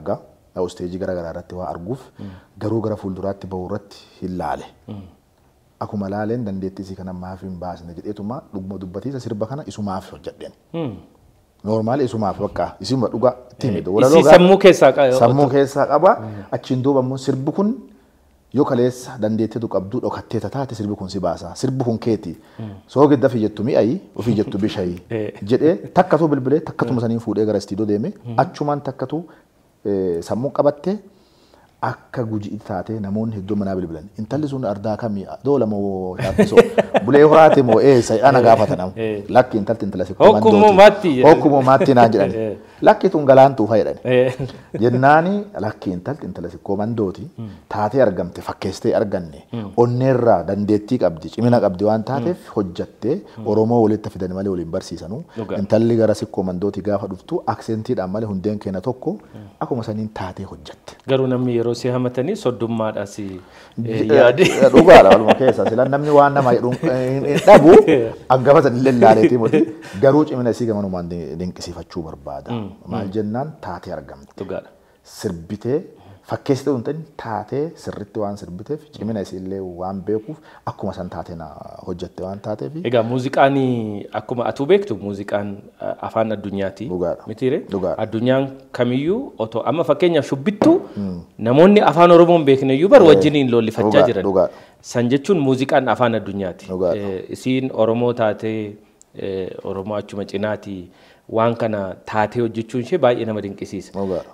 stage gara gara irratti waa arguuf garuu gara fuulduraatti bahu irratti hin laale. Akkuma laaleen dandeettii isii kana maaf hin baasne jedheetuma dhuguma dubbatiisa sirba kana isumaaf hojjedheen. Normaali isumaaf bakka isuma dhuga itti himedha. Isii sammuu keessaa qaba. Sammuu keessaa qaba. Achiin duuba immoo sirbi kun yoo kaleessa dandeettii qabdu dhokattee taate sirbi kun si baasa. Sirbi kun keeti. Soo gidda fijettu mi'ayi ofii jettu bishayi jedhee takkatu bilbilee takkatuma saniin fuudhee gara istiidoo deeme achumaan takkatu sammuu qabattee akka gujii taate namoonni hedduu manaa bilbilan. Intalli sun ardaa kamii doola moo yaabbiso bulee horaate moo eessa ana gaafatan lakki intalti intala si hokkumoo maatti hokkumoo maatti naan jedhan lakki tun galaantuu fayyadhan jennaani lakki intalti intala si komandooti taatee argamte fakkeessitee arganne onneerraa dandeettii qabdi cimina qabdi waan taateef hojjattee Oromoo walitti fidan malee waliin barsiisanu intalli gara si komandooti gaafa dhuftu aksentiidhaan malee hundeen keenya tokko akkuma saniin taatee hojjatte. Garuu namni yeroo si hamatanii soddummaadhaa si yaade. Dhugaadha waluma keessa sila namni waan nama dhabu hangafa san illee ilaaleetii moti garuu cimina isii gamanumaan dinqisiifachuu barbaada. Maal jennaan taatee argamte. Dhugaadha. Sirbitee fakkeessitee hin ta'in taatee sirritti waan sirbiteef cimina isii illee waan beekuuf akkuma san taatee na hojjette waan taateef. Egaa muuziqaan akkuma atuu beektu muuziqaan afaan addunyaati. Dhugaadha. Mitiire addunyaan kamiyyuu otoo amma fakkeenyaaf shubbittu namoonni afaan Oromoon beekne iyyuu bar wajjiniin lollifachaa jiran. San jechuun muuziqaan afaan addunyaati. Isiin Oromoo taatee Oromoo achuma cinaati. Waan kana taatee hojjechuun ishee baay'ee nama dinqisiisa.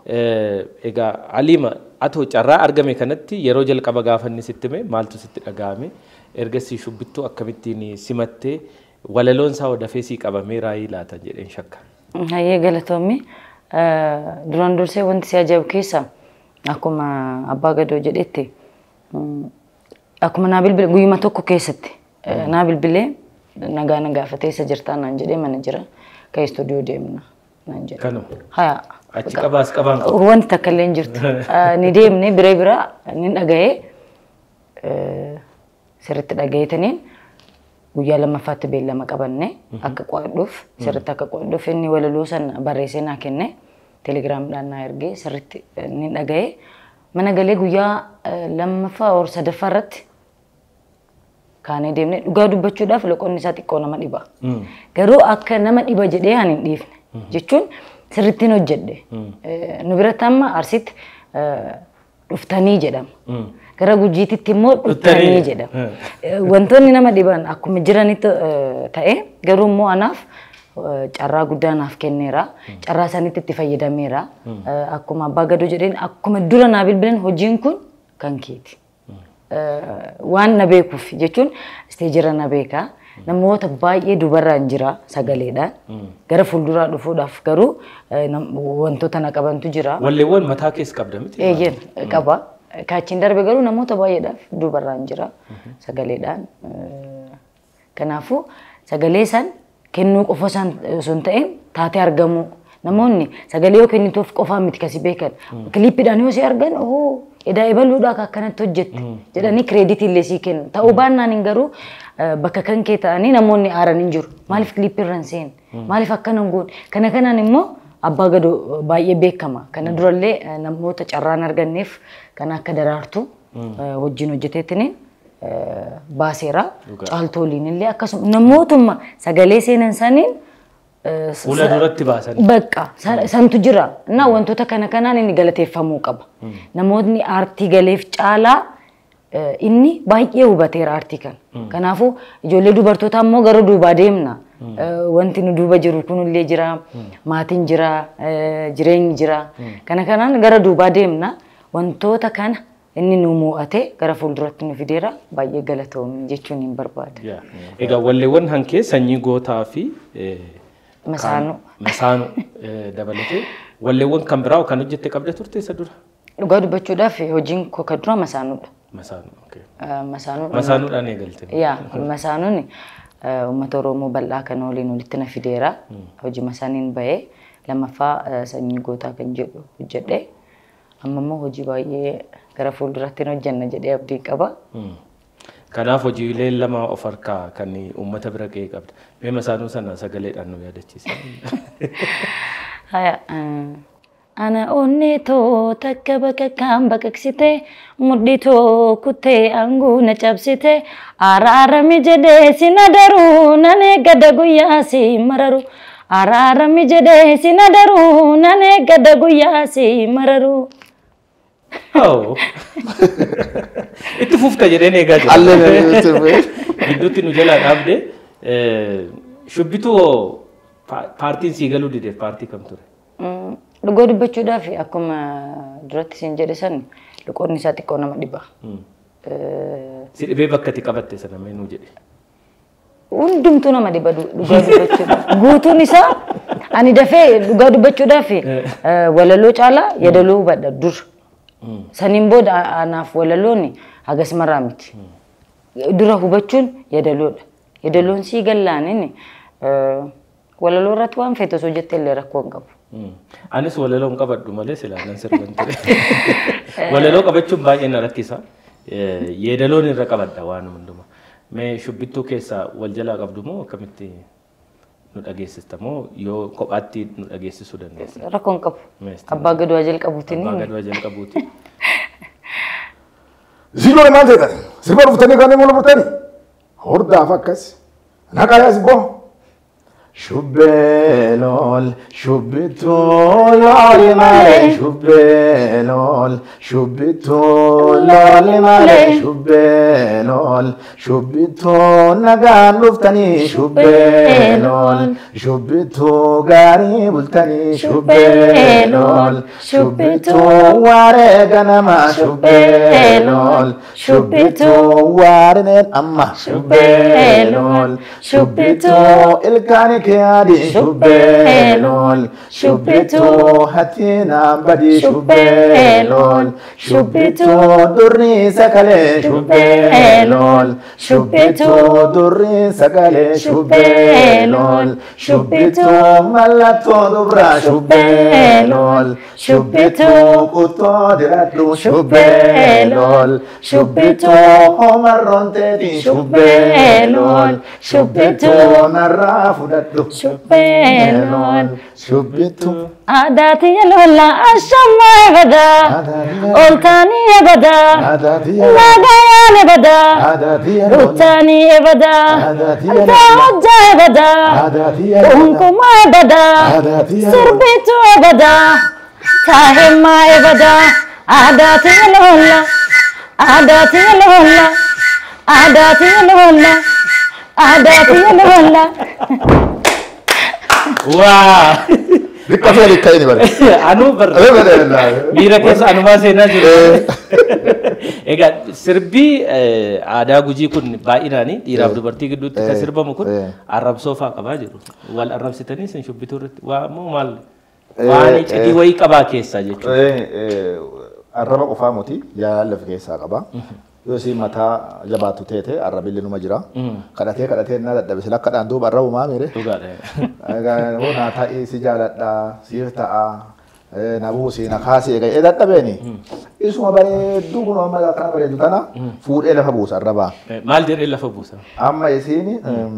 Egaa Aliima atoo carraa argame kanatti yeroo jalqaba gaafanni sitti mee maaltu sitti dhaga'ame ergasii shubbittuu akkamittiin simattee walaloon isaa dafee sii qabamee raayii laata jedheen shakka. Hayyee galatoommi duraan dursee wanti si ajaa'ibu keessa akkuma abbaa gadoo jedhetti akkuma naa bilbile guyyuma tokko keessatti naa bilbilee nagaa nagaafatee isa jirtaa naan jedhee mana jira. Kai studio deemna naan jedhe. Kanu. Haa. Achi qabaas qabaan qabu. Wanti takka illee jirtu. Ni deemne bira bira ni dhaga'ee sirriitti dhaga'eetaniin guyyaa lammaffaatti beellama qabanne akka qo'adhuuf sirriitti akka qo'adhuuf inni walaloo sana barreessee naa kenne telegiraamidhaan naa ergee sirriitti ni dhaga'ee mana galee guyyaa lammaffaa or sadaffaa irratti kaanee deemne dhugaa dubbachuudhaaf loqonni isaa xiqqoo nama dhiba. Garuu akka nama dhiba jedhee ani hin dhiifne jechuun sirrittiin hojjedhe. Nu biratti amma Arsiitti dhuftanii jedhama. Gara Gujiititti immoo dhuftanii jedhama. Wantoonni nama dhiban akkuma jiranitti ta'e garuu immoo anaaf carraa guddaa naaf kenneera. Carraa sanitti itti fayyadameera. Akkuma abbaa gadoo jedheen akkuma dura naa bilbilan hojiin kun kan keeti. Waan na beekuuf jechuun isteejira na beekaa namoota baay'ee dubarraan jira sagaleedhaan gara fuulduraa dhufuudhaaf garuu wantoota na qabantu jira. Walleewwan mataa keessa qabda miti? Eeyyeen qaba. Kaachiin darbe garuu namoota baay'eedhaaf dubarraan jira sagaleedhaan. Kanaafuu sagalee san kennuu qofa osoo hin ta'in taatee argamuu namoonni sagalee yoo kennituuf qofaa miti kasi beekan. Kiliippiidhaan yoo si argan oo edaa ebaluudhaa akkanatti hojjette jedhanii kireeditii illee sii kennu. Ta'uu baannaan hin garuu bakka kan kee ta'anii namoonni aaran hin jiru. Maaliif kiliippiirra hin seenu? Maaliif akkana hin goone? Kana kanaan immoo abbaa gadoo baay'ee beekama. Kana durallee namoota carraan arganneef kan akka daraartuu wajjin hojjeteetiniin baaseera. Caaltooliin illee akkasuma namootuma sagalee seenan saniin fuula duratti baasan. Bakka santu jira. Na wantoota kana kanaan inni galateeffamuu qaba. Namoonni aartii galeef caalaa inni baay'ee hubateera aartii kana. Kanaafuu ijoollee dubartootaa immoo gara duubaa deemna. Wanti nu duuba jiru kunillee jira, maatiin jira, jireenyi jira. Kana kanaan gara duubaa deemna. Wantoota kana inni nu mo'ate gara fuulduratti nu fideera baay'ee galatoomne jechuun hin barbaada. Egaa walleewwan hankee sanyii gootaa fi Masaanu. Masaanu dabalatee walleewwan kan biraa kan hojjette qabda turte isa dura? Dhugaa dubbachuudhaaf hojiin koo kan dura masaanuudha. Masaanu. Masaanuudha. Masaanuudhaan eegalte. Yaa masaanuun uummata Oromoo bal'aa kan waliin walitti na fideera. Hojii masaaniin bahee lammaffaa sanyii gootaa kan jedhu hojjedhe. Amma immoo hojii baay'ee gara fuulduratti hojjenna jedhee abdii qaba. Kanaaf hojiilee lama of harkaa kan uummata bira ga'ee qabda. Mee masaanuu sana sagaleedhaan nu yaadachiisa. Haya Ana onnee too takka bakka kaan baqaqsite mudhii too kuttee aangoo na cabsite araarami jedhee sina daruu nan eeggada guyyaa si mararu araarami jedhee sina daruu nan eeggada guyyaa si mararu. Oh. Itti fufta jedheen eegaa jira. Allee Gidduutti nu jalaa dhaabde shubbituu paartiin sii galuu dide paartii kam ture? Dhugoo dubbachuudhaaf akkuma duratti siin jedhe san luqoonni isaa xiqqoo nama dhiba. Si dhibee bakka itti qabatte sana mee nuu jedhe. Hundumtuu nama dhiba dhugaa dubbachuudhaaf. Guutuun isaa ani dafee dhugaa dubbachuudhaaf walaloo caalaa yadaloo hubadha dur. Saniin booda anaaf walaloonni hagas maraa miti. Dura hubachuun yadaloodha. Yadaloon sii gallaan inni walaloo irratti waan feetu osoo jettee illee rakkoo hin qabu. Anis walaloo hin qabadhu malee silaanan sirban ture. Walaloo qabachuun baay'ee na rakkisa. Yedaloon irra qabadha waan hundumaa. Mee shubbittuu keessaa wal jalaa qabdu moo akkamitti nu dhageessista moo yoo kophaatti nu dhageessisuu dandeessa? Rakkoo hin qabu. Abbaa gadoo ajal qabuutiin. Abbaa gadoo ajal qabuutiin. Ziloo maal ta'edha? Sirba dhuftanii kanneen mula furtanii? Hordaaf akkas. Naqayaas boo. Shubbelol, shubbitol, loli male, shubbelol, shubbitol, loli male, shubbelol, shubbitol, nagaan dhuftanii, shubbelol, shubbitol, gaarii bultanii, shubbelol, shubbitol, waaree ganama, shubbelol, shubbitol, waareen amma, shubbelol, shubbitol, ilkaanii كيادي شبيلول شبيتو هاتينا بدي شبيلول شبيتو درني سكالي شبيلول شبيتو درني سكالي شبيلول شبيتو ملاتو دبرا شبيلول شبيتو كوتو ديراتو شبيلول شبيتو عمرون تدي شبيلول شبيتو مرافو شبيلول شبيتو عاداتي الولا الشمع بدا قلتاني بدا لا غياني بدا روتاني بدا توجه بدا كنكم بدا سربيتو بدا تاهم بدا عاداتي الولا عاداتي الولا عاداتي الولا عاداتي الولا Wah. Dikka fee dikka ini bare. Anu ber. Mira keessa anuma seenaa jiru. Egaa sirbi aadaa gujii kun baay'inaani dhiiraaf dubartii gidduutti kan sirbamu kun arrabsoo fa'aa qabaa jiru. Wal arrabsitanii sin shubbituu irratti waa moo maal? Waan cidii wayii qabaa keessaa jechuudha. Arraba qofaa miti jaalala keessaa qaba. Yoo si mataa jabaatu teete arrabillee numa jira. Kadhatee kadhatee na dadhabe sila kadhaan duuba arrabu maa miire. Dhugaadha. Hoo naa ta'ee si jaaladha siif ta'a na buusii na kaasee ga'ee dadhabeeni. Isuma bareedduu kun amma kana bareeddu tana fuudhee lafa buusa arrabaa. Maal jedhee lafa buusa? Amma isiin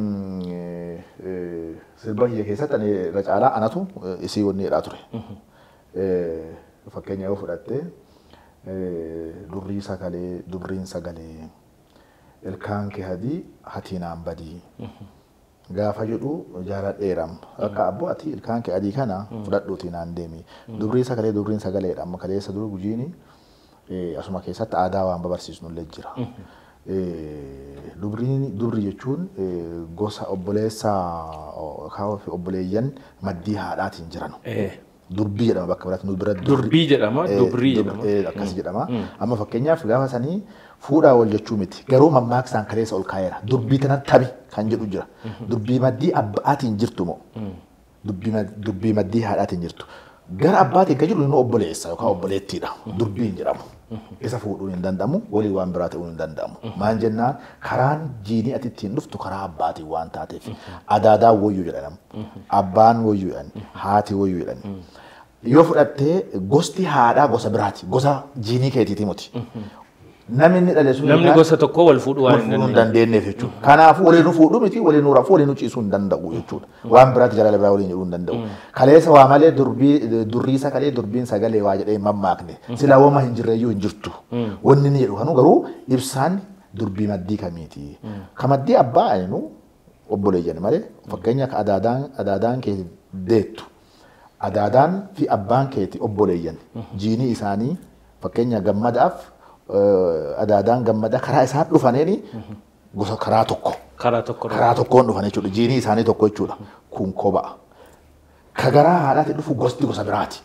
sirba kiyya keessatti ani irra caalaa anatu isii wanniidhaa ture. Fakkeenya yoo fudhattee durrii sagalee dubriin sagalee ilkaan kee hadii hatiinaan badii gaafa jedhu jaaladheeram akka abboo ati ilkaan kee adii kana fudhadhuutiin aan deemi durrii sagalee durriin sagaleedha amma kaleessa duru gujiini asuma keessatti aadaa waan babarsiisnu illee jira. Dubriin durri jechuun gosa obboleessa kaawwafi obboleeyyan maddii haadhaatiin jiran. Durbii jedhama bakka biraatti nu bira durbii jedhama dubrii jedhama akkas jedhama amma fakkeenyaaf gaafa sanii fuudhaa wal jechuu miti garuu mammaaksaan kaleessa ol kaa'eera durbii tana tabi kan jedhu jira durbii maddii abbaatiin jirtu moo durbii maddii haadhaatiin jirtu gara abbaatiin kan jedhu nu obboleessa yookaan obboleettiidha durbiin jedhamu isa fuudhuun hin danda'amu walii waan biraa ta'uun hin danda'amu maan jennaan karaan jiinii ati ittiin dhuftu karaa abbaatiin waan taateef adaadaa wayyuu jedhanamu abbaan wayyuu jedhan haati wayyuu jedhan yoo fudhattee gosti haadhaa gosa biraati gosa jiinii keetiiti muti namni inni dhale sun namni gosa tokko wal fuudhu waan hin dandeenyeef jechuudha. Kanaafuu waliin nu fuudhu miti waliin nu rafuu waliin nu ciisuu hin danda'u jechuudha. Waan biraatti jaalala biraa waliin jedhuu hin danda'u. Kaleessa waa malee durbii durriisa kalee durbiin sagalee waa jedhee mammaakne silaa wama hin jirreeyyuu hin jirtu. Wanni ni jedhu kanu garuu ibsaan durbii maddii kamiiti. Kamaddii abbaa ayinu obboleeyyan malee fakkeenya adaadaan adaadaan kee deettu. Adaadaan fi abbaan keeti obboleeyyan jiinii isaanii fakkeenya gammadaaf adaadaan gammada karaa isaan dhufaneeni gosa karaa tokko karaa tokko karaa tokkoon dhufan jechuudha jiinii isaanii tokko jechuudha kun koba'a kagaraa haadhaatti dhufu gosti gosa biraati.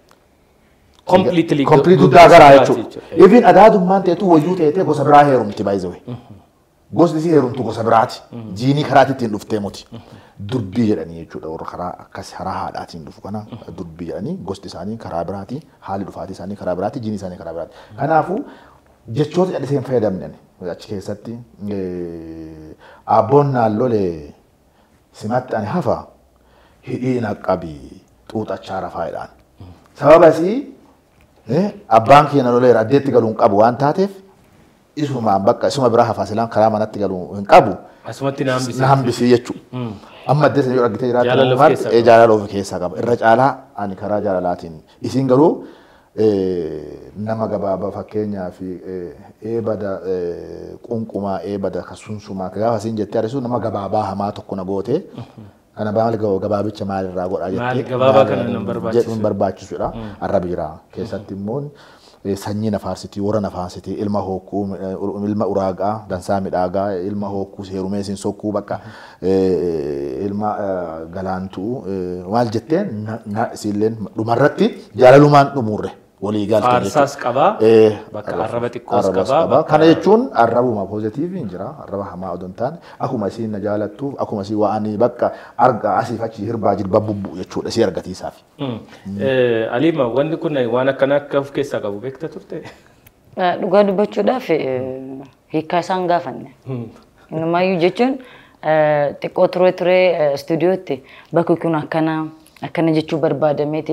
Completely completely duddaa garaa jechuudha. Even adaadummaan teetu wayyuu teetee gosa biraa heerumti baay'ee gosti isii heerumtu gosa biraati jiinii karaatti ittiin dhuftee muti. Durbii jedhanii jechuudha warra karaa akkas karaa haadhaatiin dhufu kana durbii jedhanii gosti isaanii karaa biraati haalli dhufaatii isaanii karaa biraati jiinii isaanii karaa biraati. Kanaafuu jechoota jedhiseen fayyadamne achi keessatti abboon naallolee simatti ani hafa hidhii naqqabii xuuxachaa rafaayidhaan. Sababa isii abbaan keenya loleera addeetti galuun qabu waan taateef isumaan bakka isuma biraa hafaa silaan karaa manatti galuu hin qabu. Asumatti na hambisii jechuudha. Amma addeessa yoo argitee jiraatu jaalala ofii keessaa qaba. Irra caalaa ani karaa jaalalaatiin isiin garuu nama gabaabaa fakkeenyaa fi eebada qunqumaa eebada kasunsumaa gaafa isiin jettee adeemsu nama gabaabaa hamaa tokko na goote. Kana maal gabaabicha maalirraa godhaa jettee gabaabaa kana nan barbaachisu jedhuun barbaachisudha. Arra biraa keessatti immoo sanyii nafaarsitii warra nafaarsitii ilma hokkuu ilma uraagaa dansaa midhaagaa ilma hokkuu heerumee siin sokkuu bakka ilma galaantuu maal jetteen isiilleen dhumarratti jaalalumaan dhumurre walii galtee aarsaas qabaa bakka arraba xiqqoos qabaa kana jechuun arrabuma poozitiiviin jira arraba hamaa odoo hin taane akkuma isiin na jaalattu akkuma isii waan bakka argaa asiif achi hirbaa jilba bubbu jechuudha si argatiisaaf. Aliima wanni kun waan akkana akka of keessaa qabu beekta turte? Dhugaa dubbachuudhaaf hiikaa isaan gaafanne. Inumaayyuu jechuun xiqqoo turee turee istuudiyootti bakki kun akkana akkana jechuu barbaadameeti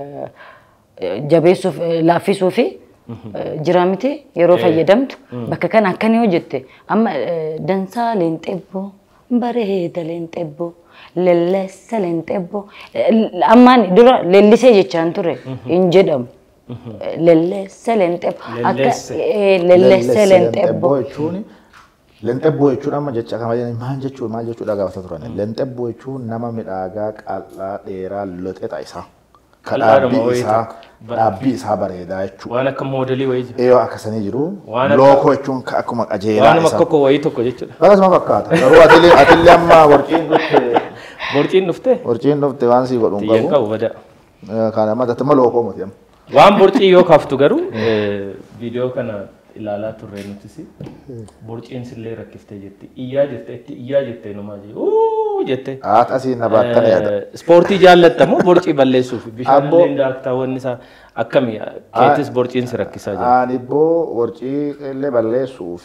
jabeessuuf laaffisuu fi jira miti yeroo fayyadamtu bakka kana akkana yoo jette amma dansaa leenxebboo bareeda leenxebboo lellessa leenxebboo ammaan dura lellisee jechaan ture hin jedhamu lellessa leenxebboo akka lellessa leenxebboo jechuun leenxebboo jechuun amma jecha kama jedhanii maal jechuun maal jechuudha gaafata turan leenxebboo jechuun nama midhaagaa qal'aa dheeraa loxe ta'isaa. Kadhaabbii isaa dhaabbii isaa bareedaa jechuudha. Waan akka moodelii wayii jiru. Eeyoo akkasanii jiru. Lookoo jechuun akkuma qajeelaa isaa. Waan akka koko wayii tokko jechuudha. Akkasuma fakkaata. Garuu atillee atillee amma warqiin dhufte. Warqiin dhufte? Warqiin dhufte waan sii godhuun qabu. Xiyyan qabu bada. Kana amma tatama lookoo muti amma. Waan borcii yoo kaaftu garuu viidiyoo kana ilaalaa turre nutisi. Borciin sillee rakkiftee jetti. Iyyaa jettee itti iyyaa jettee numaa jee. Jette. Haata asiin na baattan yaada. Ispoortii jaallattamu borcii balleessuuf bishaan illee daaktaa wanni isaa akkamii keetis borciin si rakkisaa jira. Ani ibboo borcii illee balleessuuf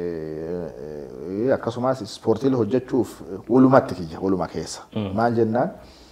akkasumas ispoortii hojjechuuf walumatti kiyya waluma keessa. Maal jennaan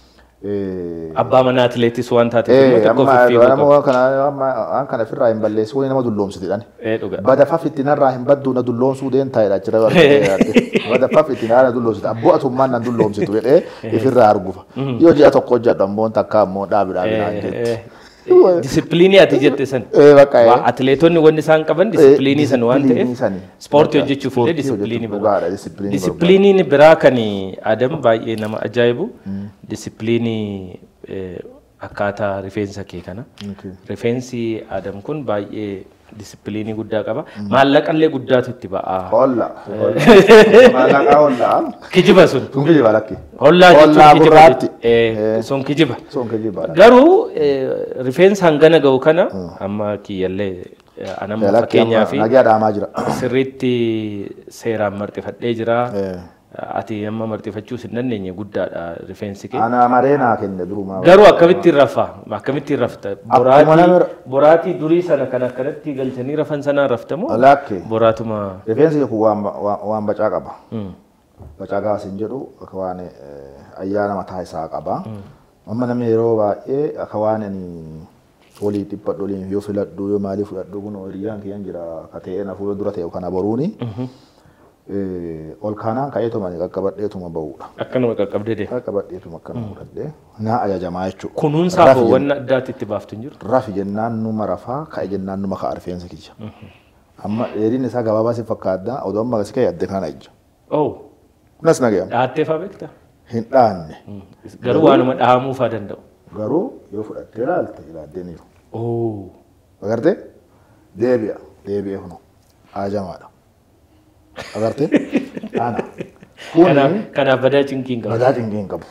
abbaa manaa atileetis waan taateef tokko fiigu qaba. Amma kana waan kana firraa hin balleessu wani nama dulloomsitidhaan. Bada faffitti narraa hin baddu na dulloomsuu deemtaa jedha jira. Bada faffitti narraa dulloomsite abboo atummaan nan dulloomsitu jedhee ifirraa argufa. Yoo ji'a tokko hojjedhu ammoo takka ammoo dhaabi dhaabi naan jetti. Disipiliinii ati jette san. Atileetonni wanni isaan qaban disipiliinii san waan ta'eef ispoortii hojjechuuf illee disipiliinii bira. Disipiliiniin biraa kan Adam baay'ee nama ajaa'ibu disipiliinii akkaataa rifeensa kee kana. Rifeensi Adam kun baay'ee disipiliinii guddaa qaba. Maallaqallee guddaatu itti ba'a. Holla. Maallaqa holla. Kijiba sun. Sun kijiba lakki. Hollaa jechuun kijiba. Sun kijiba. Sun kijiba. Garuu rifeensa hangana ga'u kana amma kiyyallee anamma fakkeenyaa fi sirriitti seeraan marxifadhee jira. Ati amma marxifachuus hin dandeenye guddaadha rifeensi kee. Ana mareenaa kenne durumaa. Garuu akkamitti rafa? Akkamitti rafta? Boraatii boraatii durii sana kan akkanatti galchanii rafan sanaan raftamu? Lakke. Boraatuma. Rifeensi kun waan waan bacaa qaba. Bacaa gaas hin jedhu akka waan ayyaana mataa isaa qaba. Amma namni yeroo baay'ee akka waan walii dhipha dholiin yoo filadhu yoo maaliif fudhadhu kun hiriyaan kiyyan jira katee na fuula dura ta'e kana boruuni ol kaanaan ka'eetuma qaqqabadheetuma ba'uudha. Akkanuma qaqqabdee qaqqabadheetuma akkanuma fudhadhee naa ajajamaa jechuudha. Kunuunsaaf wanna addaatti itti baaftu hin jiru. Rafi jennaan numa rafaa ka'e jennaan numa ka'a rifeensa kiyya. Amma dheeriin isaa gabaabaa si fakkaata odoo amma si ka'e adde kana ija. Oh. Kunas nagayam. Dhaattee fa'aa beektaa? Hin dhaanne. Garuu waanuma dhahamuu fa'aa danda'u. Garuu yoo fudhattee ilaalte ilaaddeen jiru. Oh. Agartee deebi'a deebi'ee huno ajamaadha. Agartee ana. Kanaaf kanaaf badaa cinqiin qabu. Badaa cinqiin qabu.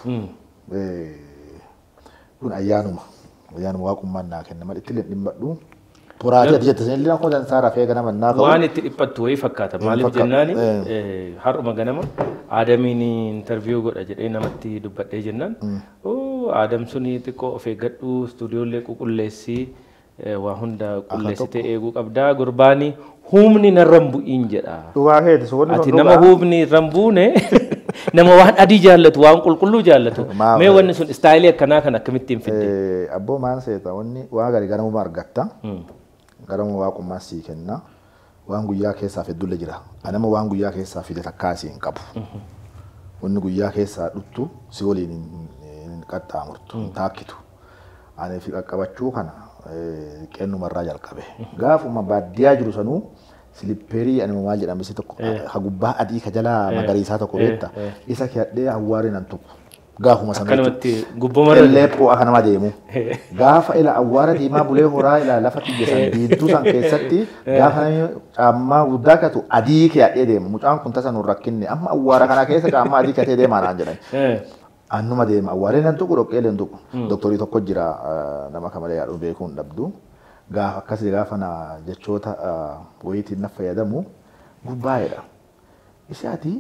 Kun ayyaanuma ayyaanuma waaqummaan naa kenna malee itti dhimbadhu. Turaati ati jette sanillee akkuma dansaa rafee ganama naa qabu. Waan itti dhiphattu wayii fakkaata maaliif jennaani har'uma ganama Aadamiin interviyuu godha jedhee namatti dubbadhee jennaan. Aadam suni xiqqoo of eeggadhu istuudiyoolee qulqulleessii waa hunda qulleessitee eeguu qabdaa gurbaanii humni narra hin bu'iin jedha. Dhugaa keeti soonni ati nama humni irra hin buune nama waan adii jaallatu waan qulqulluu jaallatu mee wanni sun istaayilii akkanaa kan akkamittiin fidde. Abboo maan seeta wanni waa gari garamuma argatta garamuma waaqummaa sii kenna waan guyyaa keessaa feddulle jira anama waan guyyaa keessaa fide takkaa sii hin qabu wanni guyyaa keessaa dhuttu si waliin hin qaxxaamurtu hin taakkitu ani fi qaqqabachuu kana qennumarraa jalqabe gaafuma baadiyyaa jiru sanuu silippeerii ani maal jedhame si tokko hagubbaa adii ka jalaa magariisaa tokko beekta isa kiyadhee awwaaree nan tokko gaafuma sana akkanumatti gubbumarra leephoo akkanuma deemu gaafa ila awwaara diimaa bulee horaa ila lafa xiyyeessan diintuu san keessatti gaafa namni caammaa guddaa katu adii kiyadhee deemu mucaan kun tasa nuun rakkinne amma awwaara kana keessa caammaa adii katee deemaa naan jedhan annuma deema awwaaree nan tuqu dhoqqee leen tuqu doktorii tokko jira nama kamalee yaadhu beekuun dhabdu gaafa akkasii gaafa na jechoota wayiitiin na fayyadamu gubbaa'eedha isaati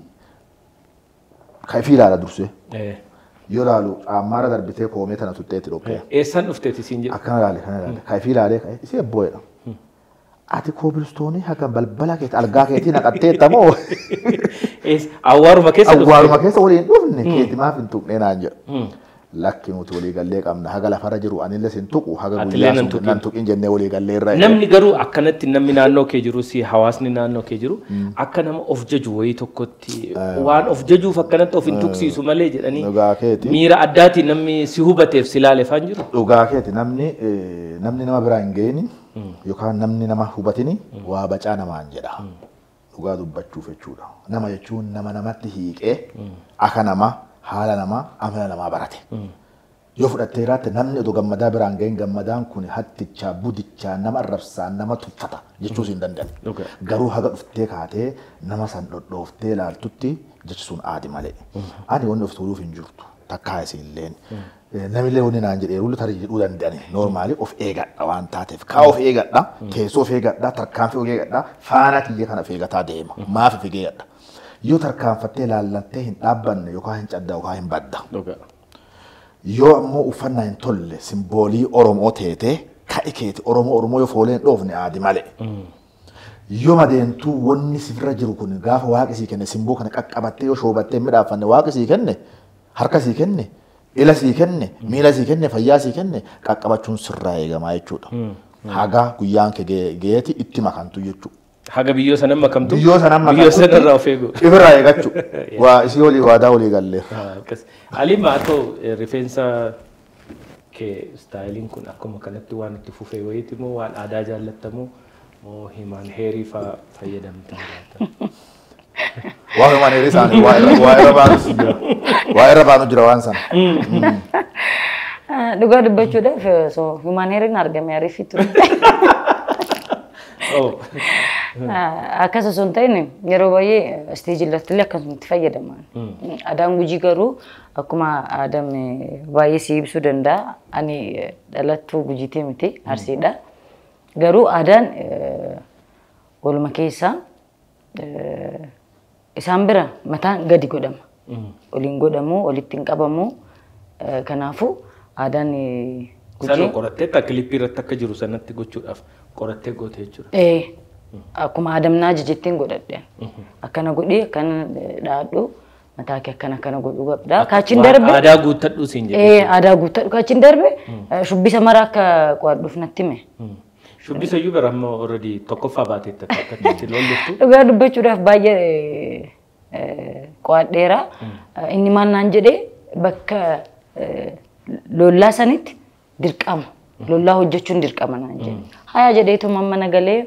kayfii ilaala dursee yoo laalu ammaara darbitee koomee tana tutteetti dhoqqee eessan dhufteeti siin jedhu akkana ilaale kana ilaale kayfii ilaalee isee boo'eedha ati koobilistoonii haga balbala keetti algaa keetii naqatteetta moo awwaaruma keessa dhufte awwaaruma keessa waliin dhufne keetti maaf hin tuqnee naan jedhu lakki nuti walii gallee qabna haga lafarra jiru anillee sin tuqu haga guyyaa sun nan tuqin jennee walii gallee irra namni garuu akkanatti namni naannoo kee jiru si hawaasni naannoo kee jiru akka nama of jaju wayii tokkotti waan of jajuuf akkanatti of hin tuqsiisu malee jedhanii miira addaatiin namni si hubateef si ilaaleefaan jiru. Dhugaa keeti namni namni nama biraa hin geeni yookaan namni nama hubatini waa bacaa namaan jedha. Dhugaa dubbachuuf jechuudha. Nama jechuun nama namatti hiiqee akka nama haala namaa amala namaa barate. Yoo fudhattee jiraatte namni otoo gammadaa biraan ga'in gammadaan kun hattichaa budichaa nama arrabsaa nama tuffata jechuus hin danda'an. Garuu haga dhuftee kaatee nama san dhodhooftee ilaaltutti jechi sun aadi malee. Ani wanni of tuuluuf hin jirtu takkaa isin illeen. Namillee wanni naan jedhee rulli tarii jedhuu danda'ani noormaali of eegadha waan taateef kaa of eegadha teessoo of eegadha tarkaanfii of eegadha faana kiyya kana of eegataa deema maaf of eegadha. Yoo tarkaanfattee ilaallattee hin dhaabbanne yookaan hin cadda yookaan hin badda. Yoo ammoo uffannaa hin tolle simboolii Oromoo teetee ka'i keeti Oromoo Oromoo yoo foolee hin dhoofne aadi malee. Yoo madeentuu wanni sirra jiru kun gaafa waaqi sii kenne simboo kana qaqqabattee yoo shoobattee midhaafanne waaqi sii kenne harka sii kenne ila sii kenne miila sii kenne fayyaa sii kenne qaqqabachuun sirraa eegamaa jechuudha. Haga guyyaan kee geeti itti makantu jechuudha. Haga biyyoo sanan makamtu biyyoo sanan makamtu biyyoo sanarraa of eegu ibirraa eegachuu waa isii walii waadaa walii gallee. Alima atoo rifeensa kee istaayiliin kun akkuma kanatti waan itti fufee wayiiti moo waan aadaa jaallattamu moo himaan heerii fa'aa fayyadamte jiraata? Waa himaan heerii isaanii waa irra baanu jira waa irra baanu jira waan sana. Dhugaa dubbachuudhaaf so himaan heeriin argame ariifii ture. Akkas osoo hin ta'in yeroo baay'ee isteejii irratti akkasumatti fayyadaman. Aadaan Gujii garuu akkuma aadaan baay'ee si ibsuu danda'a. Ani dhalattuu Gujiitii miti Arsiidha. Garuu aadaan waluma keessaa isaan bira mataan gadi godhama. Waliin godhamu walitti hin qabamu. Kanaafuu aadaan Gujii qorattee akka kilippii irratti akka jiru sanatti gochuudhaaf qorattee goote jechuudha. Akkuma aadamnaa jejettiin godhadhe. Akkana godhee akkana dhaadhu mataa kee akkana akkana godhuu qabda. Kaachiin darbe aadaa guuttadhu siin jedhe. Eh aadaa guuttadhu kaachiin darbe shubbisa maraa akka qo'adhuuf natti hime. Shubbisa iyyuu bara amma already tokkoffaa baateetta akkatti lolliftu. Dhugaa dubbachuudhaaf baay'ee qo'adheera. Inni maal naan jedhee bakka lollaa sanitti dirqama. Lollaa hojjechuun dirqama naan jedhe. Hayaa jedheetuma mana galee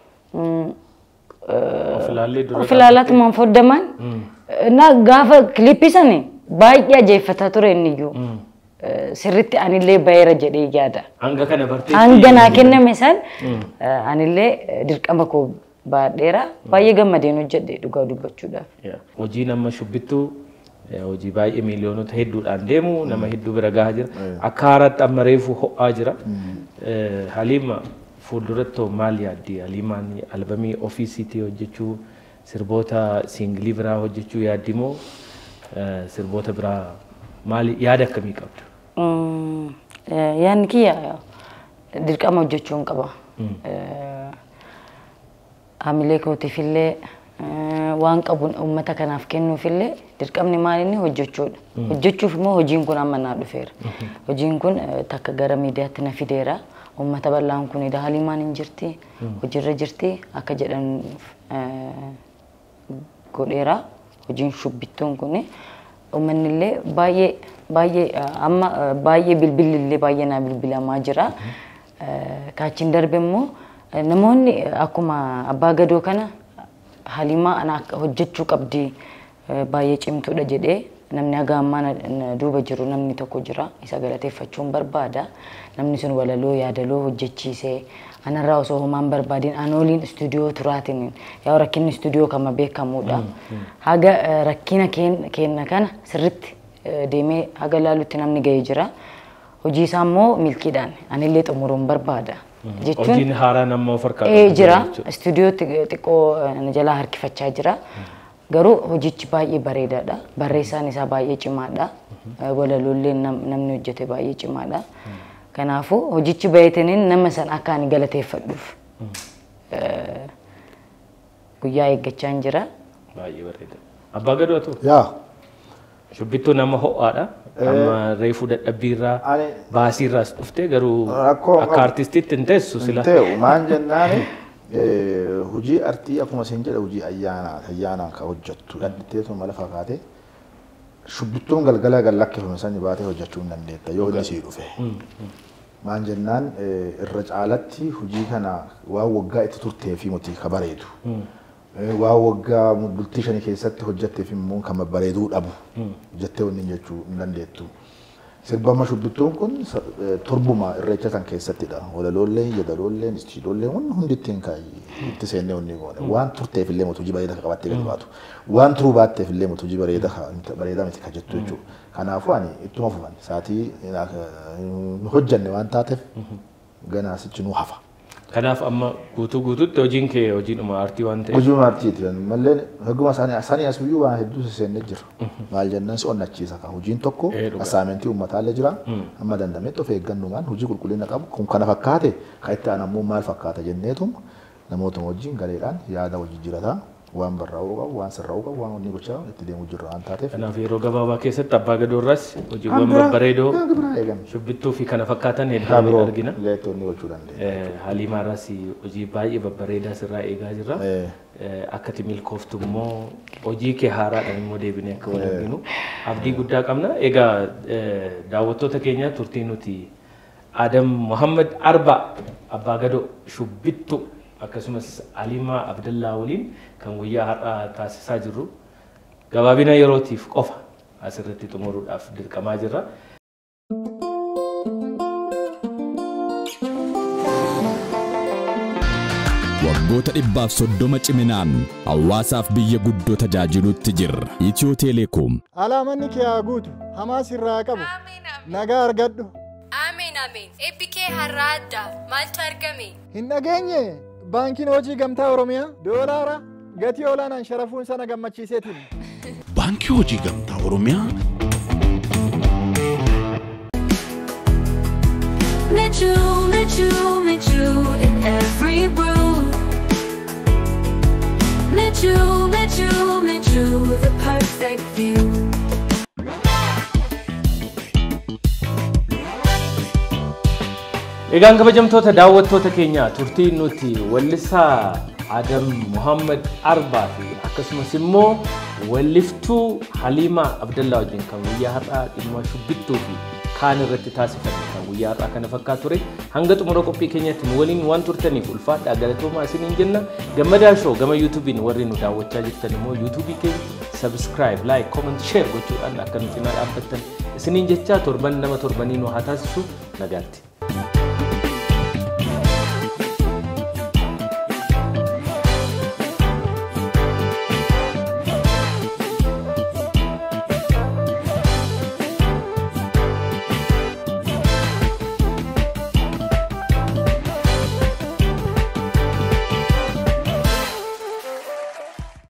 ofilaalatu man foddaman na gaafa klippii sani baay'ee ajeeffataa ture inni iyyuu sirritti anillee bayeera jedhee yaada. Hanga kana bartee hanga naa kenname san anillee dirqama koo baadheera baay'ee gammadeen hojjedhe dhugaa dubbachuudhaaf. Hojii nama shubbittuu hojii baay'ee miiliyoonota hedduudhaan deemu nama hedduu bira gahaa jira. Akka haaraatti amma reefu ho'aa jira. Haliima fuulduratti maal yaaddi? Haliimaan albamii ofiisiitii hojjechuu sirboota siingilii biraa hojjechuu yaaddi moo sirboota biraa maal yaada akkamii qabda? Yaadni kiyya dirqama hojjechuun qaba. Hamilee kootiifillee waan qabuun uummata kanaaf kennuufillee dirqamni maalinni hojjechuudha. Hojjechuuf immoo hojiin kun amma naa dhufeera. Hojiin kun takka gara miidiyaatti na fideera. Uummata bal'aan kun edaa Haliimaan hin jirti, hojiirra jirti akka jedhan godheera. Hojiin shubbittuun kun uummanni illee baay'ee baay'ee amma baay'ee bilbilillee baay'ee naa bilbilamaa jira. Kaachiin darbe immoo namoonni akkuma abbaa gadoo kana Haliimaa ana hojjechuu qabdi baay'ee cimtuudha jedhee namni haga ammaa duuba jiru namni tokko jira isa galateeffachuun barbaada. Namni sun walaloo yaadaloo hojjechiisee anarraa osoo homaan barbaadin anooliin istuudiyoo turaatiin yaa rakkinni istuudiyoo kama beekamuudha. Haga rakkina kenna kana sirritti deemee haga laalutti namni ga'ee jira. Hojii isaa immoo milkiidhaan anillee xumuruun barbaada. Hojiin haaraa nama of harkaa qabu jira. Istuudiyoo xiqqoo jalaa harkifachaa jira. Garuu hojichi baay'ee bareedaadha. Barreessaan isaa baay'ee cimaadha. Walalollee namni hojjete baay'ee cimaadha. Kanaafuu hojichi baay'ataniin nama san akka ani galateeffadhuuf guyyaa eeggachaa jira. Baay'ee bareeda. Abbaa Gadootu? Yaa. Shubbittuu nama ho'aadha. Amma reefuu dadhabbiirraa baasiirraas dhuftee garuu akka artistiitti hin teessu sila. Hin ta'u maan jennaani hojii artii akkuma isin jedha hojii ayyaanaa ayyaanaan ka hojjettu dhadhitteetu mala fakkaate shubbittuun galgala gal lakkifame sani baatee hojjechuu hin dandeetta yoo inni sii dhufe. Maan jennaan irra caalatti hojii kana waan waggaa itti turtee fi muti ka bareedu. Waan waggaa bultii shanii keessatti hojjettee fi immoo kan bareeduu dhabu jettee wanni jechuu hin dandeettu. Sirbama shubbittuun kun torbuma irreecha san keessattidha. Walalolleen, yadalolleen, istiilolleen waan hundi ittiin kaayi itti seennee wanni goone. Waan turteef illee motu hojii bareedaa qabattee gadi baatu. Waan turuu baatteef illee motu hojii bareedaa miti ka jettu jechuudha. Kanaafuu ani ittuma fufan saatii nu hojjanne waan taateef ganaa sichi nu hafa. Kanaaf amma guutuu guutuutti hojiin kee hojiidhuma aartii waan ta'eef. Hojiin aartiiti. Malleen haguma sanii as biyyuu waan hedduu seennee jira. Maal jennaan si onnachiisa kan hojiin tokko asaamentii uummataallee jira. Amma dandametti of eeggannumaan hojii qulqullina qabu kun kana fakkaate kan itti aanammoo maal fakkaata jenneetum namoota wajjin gareedhaan yaada hojii jirataa. Waan barraa'uu qabu, waan sirraa'uu qabu, waan inni gochaa itti deemuu jirra waan taateef. Kanaaf yeroo gabaabaa keessatti abbaa gadoorraas hojiiwwan babbareedoo shubbittuu fi kana fakkaatan hedduu argina. Leettoonni gochuu dandeenya. Haliimaarraas hojii baay'ee babbareedaa sirraa eegaa jirra. Akkati milkooftu immoo hojii kee haaraadhaan immoo deebinee akka wal arginu abdii guddaa qabna. Egaa daawwattoota keenya turtii nuti Adam Muhammad Arba abbaa gadoo shubbittuu akkasumas Haliimaa Abdallaa waliin kan guyyaa har'aa taasisaa jirru gabaabina yerootiif qofa asirratti xumuruudhaaf dirqamaa jirra. Waggoota dhibbaaf soddoma ciminaan hawaasaaf biyya guddoo tajaajilutti jirra. Itiyoo Teleekoom. Alaamanni kee haa guutu hamaa sirraa qabu nagaa argadhu. Ameen ameen. Eebbi kee har'aa addaa maaltu argame? Hin dhageenye. Baankiin hojii gamtaa Oromiyaa doolaara gatii olaanaan sharafuun sana gammachiiseetiin. Baankii hojii gamtaa Oromiyaa. Metro, Metro, Metro in every brew. Metro. Metro, Metro, Metro, the perfect view. Egaan kabajamtoota daawwattoota keenya turtii nuti wallisaa Adam Muhammad Arbaa fi akkasumas immoo walliftuu Halimaa Abdallaa wajjin kan guyyaa har'aa dhimma shubbittuu fi kaan irratti taasifame kan guyyaa har'aa kana fakkaatu ture hanga xumura qophii keenyatti nu waliin waan turtaniif ulfaadhaa galatoomaa isiniin jenna gammadaa show gama YouTube'n warri nu daawwachaa jirtan immoo YouTube keenya subscribe like comment share gochuudhaan akka nuti na dhaabbattan isiniin jechaa torban nama torbanii nu haa taasisu nagaatti.